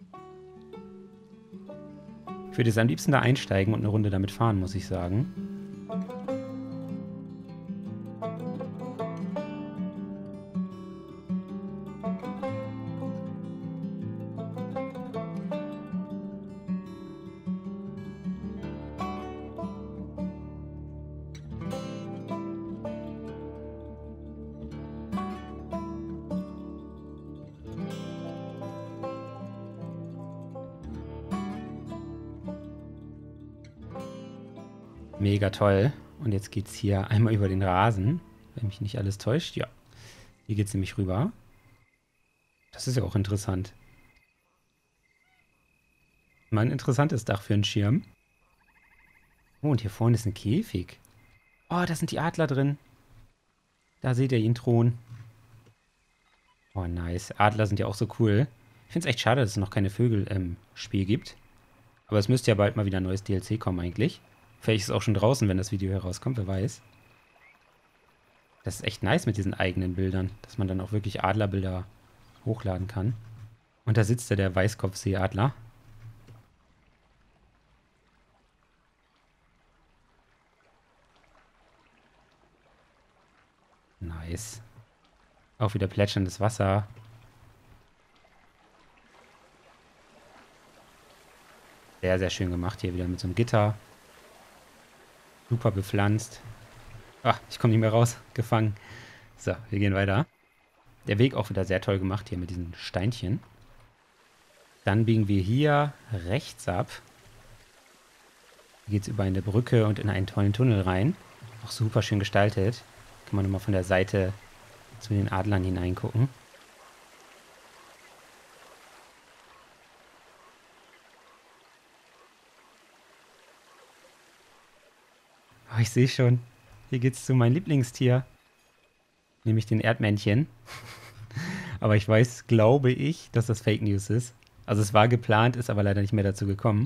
Ich würde jetzt am liebsten da einsteigen und eine Runde damit fahren, muss ich sagen. Mega toll. Und jetzt geht's hier einmal über den Rasen. Wenn mich nicht alles täuscht. Ja. Hier geht's nämlich rüber. Das ist ja auch interessant. Mal ein interessantes Dach für einen Schirm. Oh, und hier vorne ist ein Käfig. Oh, da sind die Adler drin. Da seht ihr ihn thronen. Oh, nice. Adler sind ja auch so cool. Ich finde es echt schade, dass es noch keine Vögel im Spiel gibt. Aber es müsste ja bald mal wieder ein neues DLC kommen eigentlich. Vielleicht ist es auch schon draußen, wenn das Video herauskommt, wer weiß. Das ist echt nice mit diesen eigenen Bildern, dass man dann auch wirklich Adlerbilder hochladen kann. Und da sitzt ja der Weißkopfseeadler. Nice. Auch wieder plätscherndes Wasser. Sehr, sehr schön gemacht hier wieder mit so einem Gitter. Super bepflanzt. Ah, ich komme nicht mehr raus. Gefangen. So, wir gehen weiter. Der Weg auch wieder sehr toll gemacht hier mit diesen Steinchen. Dann biegen wir hier rechts ab. Hier geht es über eine Brücke und in einen tollen Tunnel rein. Auch super schön gestaltet. Kann man nochmal von der Seite zu den Adlern hineingucken. Oh, ich sehe schon. Hier geht's zu meinem Lieblingstier. Nämlich den Erdmännchen. Aber ich weiß, glaube ich, dass das Fake News ist. Also es war geplant, ist aber leider nicht mehr dazu gekommen.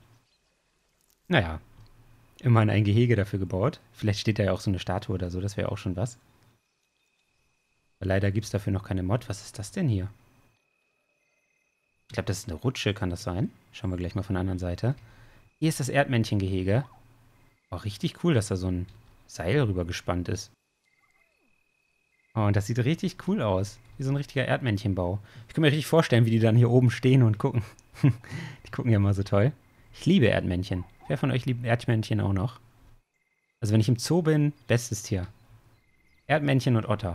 Naja, immerhin ein Gehege dafür gebaut. Vielleicht steht da ja auch so eine Statue oder so, das wäre auch schon was. Aber leider gibt es dafür noch keine Mod. Was ist das denn hier? Ich glaube, das ist eine Rutsche, kann das sein? Schauen wir gleich mal von der anderen Seite. Hier ist das Erdmännchengehege. Oh, richtig cool, dass da so ein Seil rüber gespannt ist. Oh, und das sieht richtig cool aus. Wie so ein richtiger Erdmännchenbau. Ich kann mir richtig vorstellen, wie die dann hier oben stehen und gucken. Die gucken ja mal so toll. Ich liebe Erdmännchen. Wer von euch liebt Erdmännchen auch noch? Also wenn ich im Zoo bin, bestes Tier. Erdmännchen und Otter.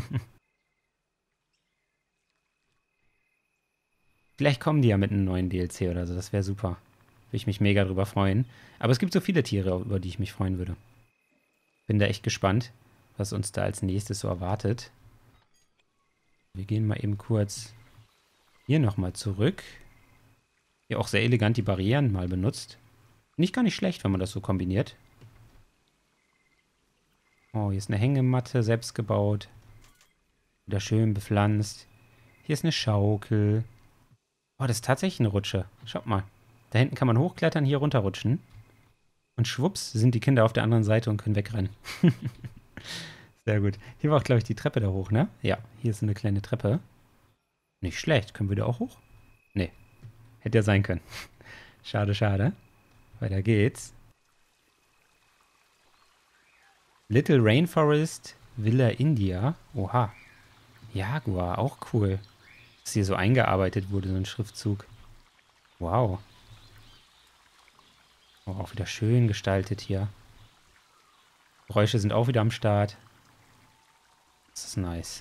Vielleicht kommen die ja mit einem neuen DLC oder so. Das wäre super. Würde ich mich mega drüber freuen. Aber es gibt so viele Tiere, über die ich mich freuen würde. Bin da echt gespannt, was uns da als nächstes so erwartet. Wir gehen mal eben kurz hier nochmal zurück. Hier auch sehr elegant die Barrieren mal benutzt. Nicht gar nicht schlecht, wenn man das so kombiniert. Oh, hier ist eine Hängematte, selbst gebaut. Wieder schön bepflanzt. Hier ist eine Schaukel. Oh, das ist tatsächlich eine Rutsche. Schaut mal. Da hinten kann man hochklettern, hier runterrutschen. Und schwupps sind die Kinder auf der anderen Seite und können wegrennen. Sehr gut. Hier war auch, glaube ich, die Treppe da hoch, ne? Ja, hier ist eine kleine Treppe. Nicht schlecht. Können wir da auch hoch? Nee. Hätte ja sein können. Schade, schade. Weiter geht's. Little Rainforest, Villa India. Oha. Jaguar, auch cool. Dass hier so eingearbeitet wurde, so ein Schriftzug. Wow. Oh, auch wieder schön gestaltet hier. Geräusche sind auch wieder am Start. Das ist nice.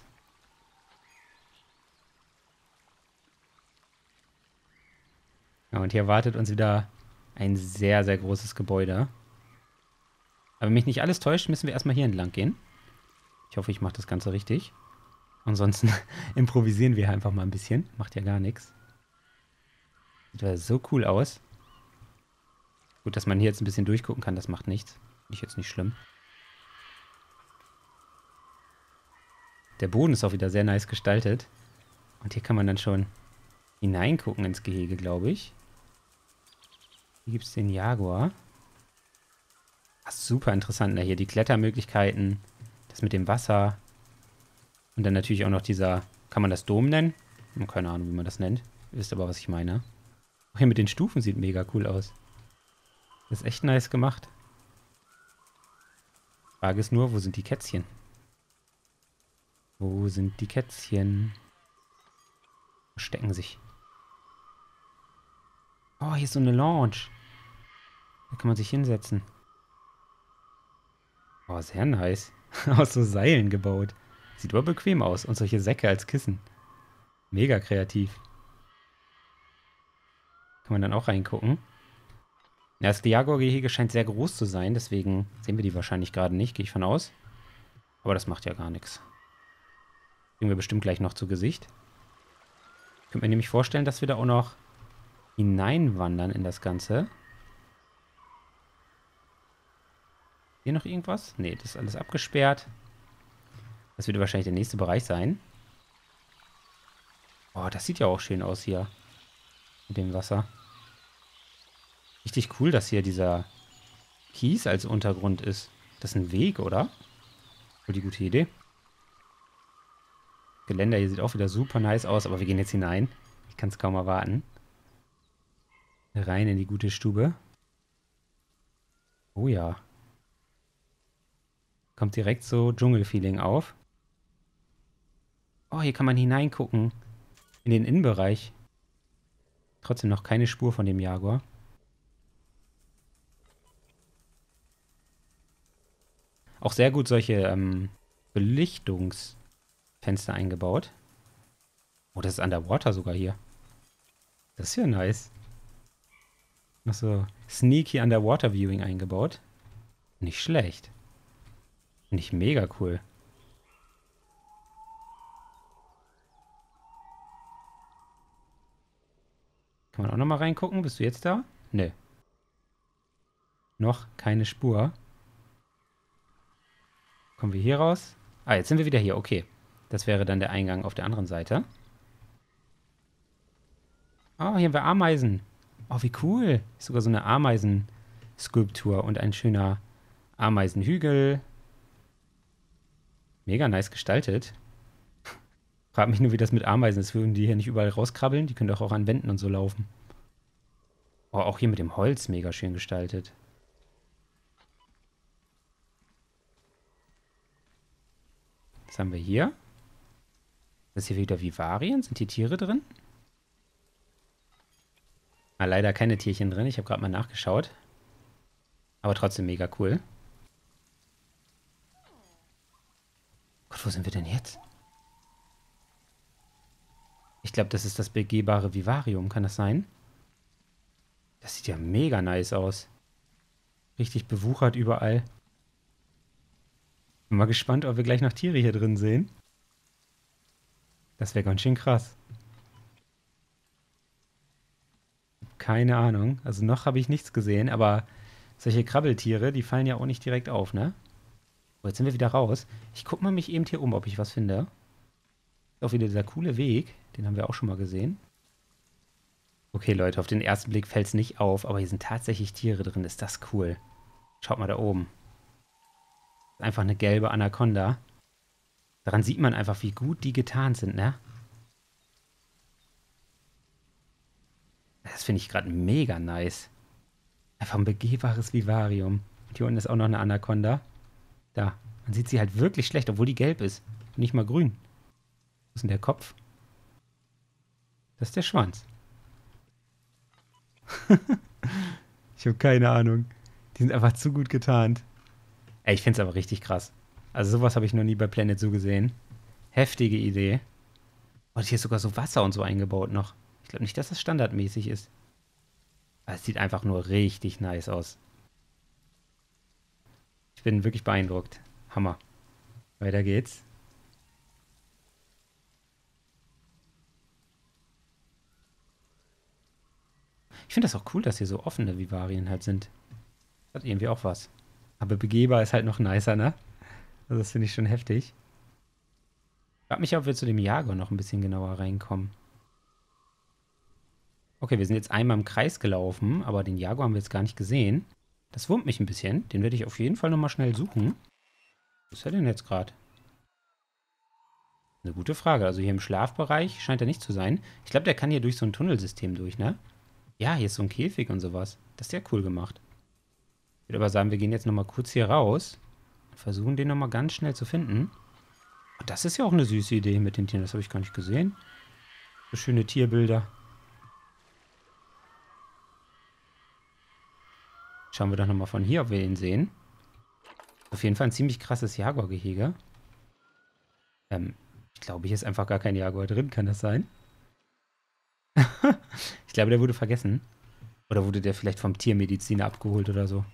Ja, und hier erwartet uns wieder ein sehr, sehr großes Gebäude. Aber wenn mich nicht alles täuscht, müssen wir erstmal hier entlang gehen. Ich hoffe, ich mache das Ganze richtig. Ansonsten improvisieren wir einfach mal ein bisschen. Macht ja gar nichts. Sieht ja so cool aus. Gut, dass man hier jetzt ein bisschen durchgucken kann, das macht nichts. Finde ich jetzt nicht schlimm. Der Boden ist auch wieder sehr nice gestaltet. Und hier kann man dann schon hineingucken ins Gehege, glaube ich. Hier gibt es den Jaguar. Ach, super interessant, ne? Hier die Klettermöglichkeiten. Das mit dem Wasser. Und dann natürlich auch noch dieser, kann man das Dom nennen? Keine Ahnung, wie man das nennt. Ihr wisst aber, was ich meine. Auch hier mit den Stufen sieht mega cool aus. Das ist echt nice gemacht. Frage ist nur, wo sind die Kätzchen? Wo sind die Kätzchen? Verstecken sich. Oh, hier ist so eine Lounge. Da kann man sich hinsetzen. Oh, sehr nice. Aus so Seilen gebaut. Sieht aber bequem aus. Und solche Säcke als Kissen. Mega kreativ. Kann man dann auch reingucken. Ja, das Jaguar-Gehege scheint sehr groß zu sein. Deswegen sehen wir die wahrscheinlich gerade nicht. Gehe ich von aus. Aber das macht ja gar nichts. Kriegen wir bestimmt gleich noch zu Gesicht. Ich könnte mir nämlich vorstellen, dass wir da auch noch hineinwandern in das Ganze. Hier noch irgendwas? Nee, das ist alles abgesperrt. Das wird wahrscheinlich der nächste Bereich sein. Oh, das sieht ja auch schön aus hier. Mit dem Wasser. Richtig cool, dass hier dieser Kies als Untergrund ist. Das ist ein Weg, oder? Voll die gute Idee. Geländer hier sieht auch wieder super nice aus, aber wir gehen jetzt hinein. Ich kann es kaum erwarten. Rein in die gute Stube. Oh ja. Kommt direkt so Dschungelfeeling auf. Oh, hier kann man hineingucken. In den Innenbereich. Trotzdem noch keine Spur von dem Jaguar. Auch sehr gut solche Belichtungsfenster eingebaut. Oh, das ist underwater sogar hier. Das ist ja nice. Noch so sneaky Underwater Viewing eingebaut. Nicht schlecht. Finde ich mega cool. Kann man auch nochmal reingucken? Bist du jetzt da? Nö. Noch keine Spur. Kommen wir hier raus? Ah, jetzt sind wir wieder hier. Okay. Das wäre dann der Eingang auf der anderen Seite. Oh, hier haben wir Ameisen. Oh, wie cool. Ist sogar so eine Ameisenskulptur und ein schöner Ameisenhügel. Mega nice gestaltet. Frag mich nur, wie das mit Ameisen ist. Würden die hier nicht überall rauskrabbeln? Die können doch auch an Wänden und so laufen. Oh, auch hier mit dem Holz mega schön gestaltet. Was haben wir hier? Das ist hier wieder Vivarien. Sind hier Tiere drin? Ah, leider keine Tierchen drin. Ich habe gerade mal nachgeschaut. Aber trotzdem mega cool. Gott, wo sind wir denn jetzt? Ich glaube, das ist das begehbare Vivarium. Kann das sein? Das sieht ja mega nice aus. Richtig bewuchert überall. Bin mal gespannt, ob wir gleich noch Tiere hier drin sehen. Das wäre ganz schön krass. Keine Ahnung. Also noch habe ich nichts gesehen, aber solche Krabbeltiere, die fallen ja auch nicht direkt auf, ne? Oh, jetzt sind wir wieder raus. Ich gucke mal mich eben hier um, ob ich was finde. Ist auch wieder dieser coole Weg. Den haben wir auch schon mal gesehen. Okay, Leute, auf den ersten Blick fällt es nicht auf, aber hier sind tatsächlich Tiere drin. Ist das cool. Schaut mal da oben. Einfach eine gelbe Anaconda. Daran sieht man einfach, wie gut die getarnt sind, ne? Das finde ich gerade mega nice. Einfach ein begehbares Vivarium. Und hier unten ist auch noch eine Anaconda. Da. Man sieht sie halt wirklich schlecht, obwohl die gelb ist. Und nicht mal grün. Wo ist denn der Kopf? Das ist der Schwanz. Ich habe keine Ahnung. Die sind einfach zu gut getarnt. Ey, ich finde es aber richtig krass. Also sowas habe ich noch nie bei Planet Zoo gesehen. Heftige Idee. Und hier ist sogar so Wasser und so eingebaut noch. Ich glaube nicht, dass das standardmäßig ist. Aber es sieht einfach nur richtig nice aus. Ich bin wirklich beeindruckt. Hammer. Weiter geht's. Ich finde das auch cool, dass hier so offene Vivarien halt sind. Das hat irgendwie auch was. Aber begehbar ist halt noch nicer, ne? Also das finde ich schon heftig. Ich frage mich, ob wir zu dem Jaguar noch ein bisschen genauer reinkommen. Okay, wir sind jetzt einmal im Kreis gelaufen, aber den Jaguar haben wir jetzt gar nicht gesehen. Das wurmt mich ein bisschen. Den werde ich auf jeden Fall nochmal schnell suchen. Wo ist er denn jetzt gerade? Eine gute Frage. Also hier im Schlafbereich scheint er nicht zu sein. Ich glaube, der kann hier durch so ein Tunnelsystem durch, ne? Ja, hier ist so ein Käfig und sowas. Das ist ja cool gemacht. Ich würde aber sagen, wir gehen jetzt nochmal kurz hier raus und versuchen, den nochmal ganz schnell zu finden. Und das ist ja auch eine süße Idee mit den Tieren. Das habe ich gar nicht gesehen. So schöne Tierbilder. Schauen wir doch nochmal von hier, ob wir ihn sehen. Auf jeden Fall ein ziemlich krasses Jaguar-Gehege. Ich glaube, hier ist einfach gar kein Jaguar drin. Kann das sein? Ich glaube, der wurde vergessen. Oder wurde der vielleicht vom Tiermediziner abgeholt oder so?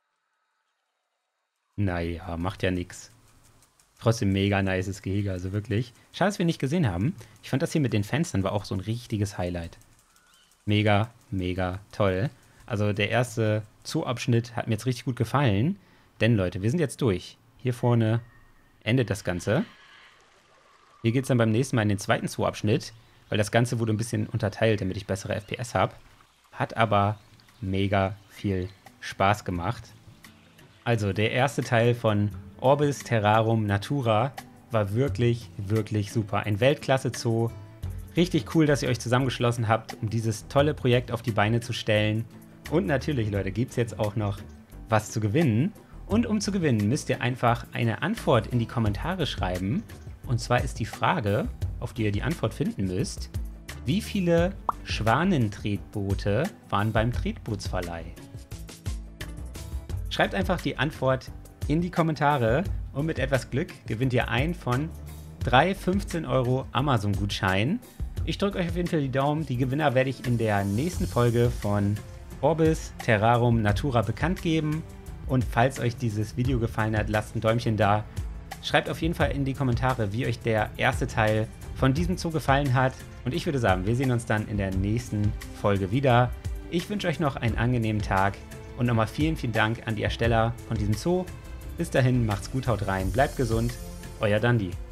Naja, macht ja nix. Trotzdem mega nices Gehege, also wirklich. Schade, dass wir nicht gesehen haben. Ich fand das hier mit den Fenstern war auch so ein richtiges Highlight. Mega, mega toll. Also der erste Zoo-Abschnitt hat mir jetzt richtig gut gefallen. Denn, Leute, wir sind jetzt durch. Hier vorne endet das Ganze. Hier geht es dann beim nächsten Mal in den zweiten Zoo-Abschnitt. weil das Ganze wurde ein bisschen unterteilt, damit ich bessere FPS habe. Hat aber mega viel Spaß gemacht. Also der erste Teil von Orbis Terrarum Natura war wirklich, wirklich super. Ein Weltklasse-Zoo. Richtig cool, dass ihr euch zusammengeschlossen habt, um dieses tolle Projekt auf die Beine zu stellen. Und natürlich, Leute, gibt es jetzt auch noch was zu gewinnen. Und um zu gewinnen, müsst ihr einfach eine Antwort in die Kommentare schreiben. Und zwar ist die Frage, auf die ihr die Antwort finden müsst: Wie viele Schwanentretboote waren beim Tretbootsverleih? Schreibt einfach die Antwort in die Kommentare und mit etwas Glück gewinnt ihr einen von 3 15 € Amazon-Gutscheinen. Ich drücke euch auf jeden Fall die Daumen. Die Gewinner werde ich in der nächsten Folge von Orbis Terrarum Natura bekannt geben. Und falls euch dieses Video gefallen hat, lasst ein Däumchen da. Schreibt auf jeden Fall in die Kommentare, wie euch der erste Teil von diesem Zoo gefallen hat. Und ich würde sagen, wir sehen uns dann in der nächsten Folge wieder. Ich wünsche euch noch einen angenehmen Tag und nochmal vielen, vielen Dank an die Ersteller von diesem Zoo. Bis dahin, macht's gut, haut rein, bleibt gesund, euer Dandi.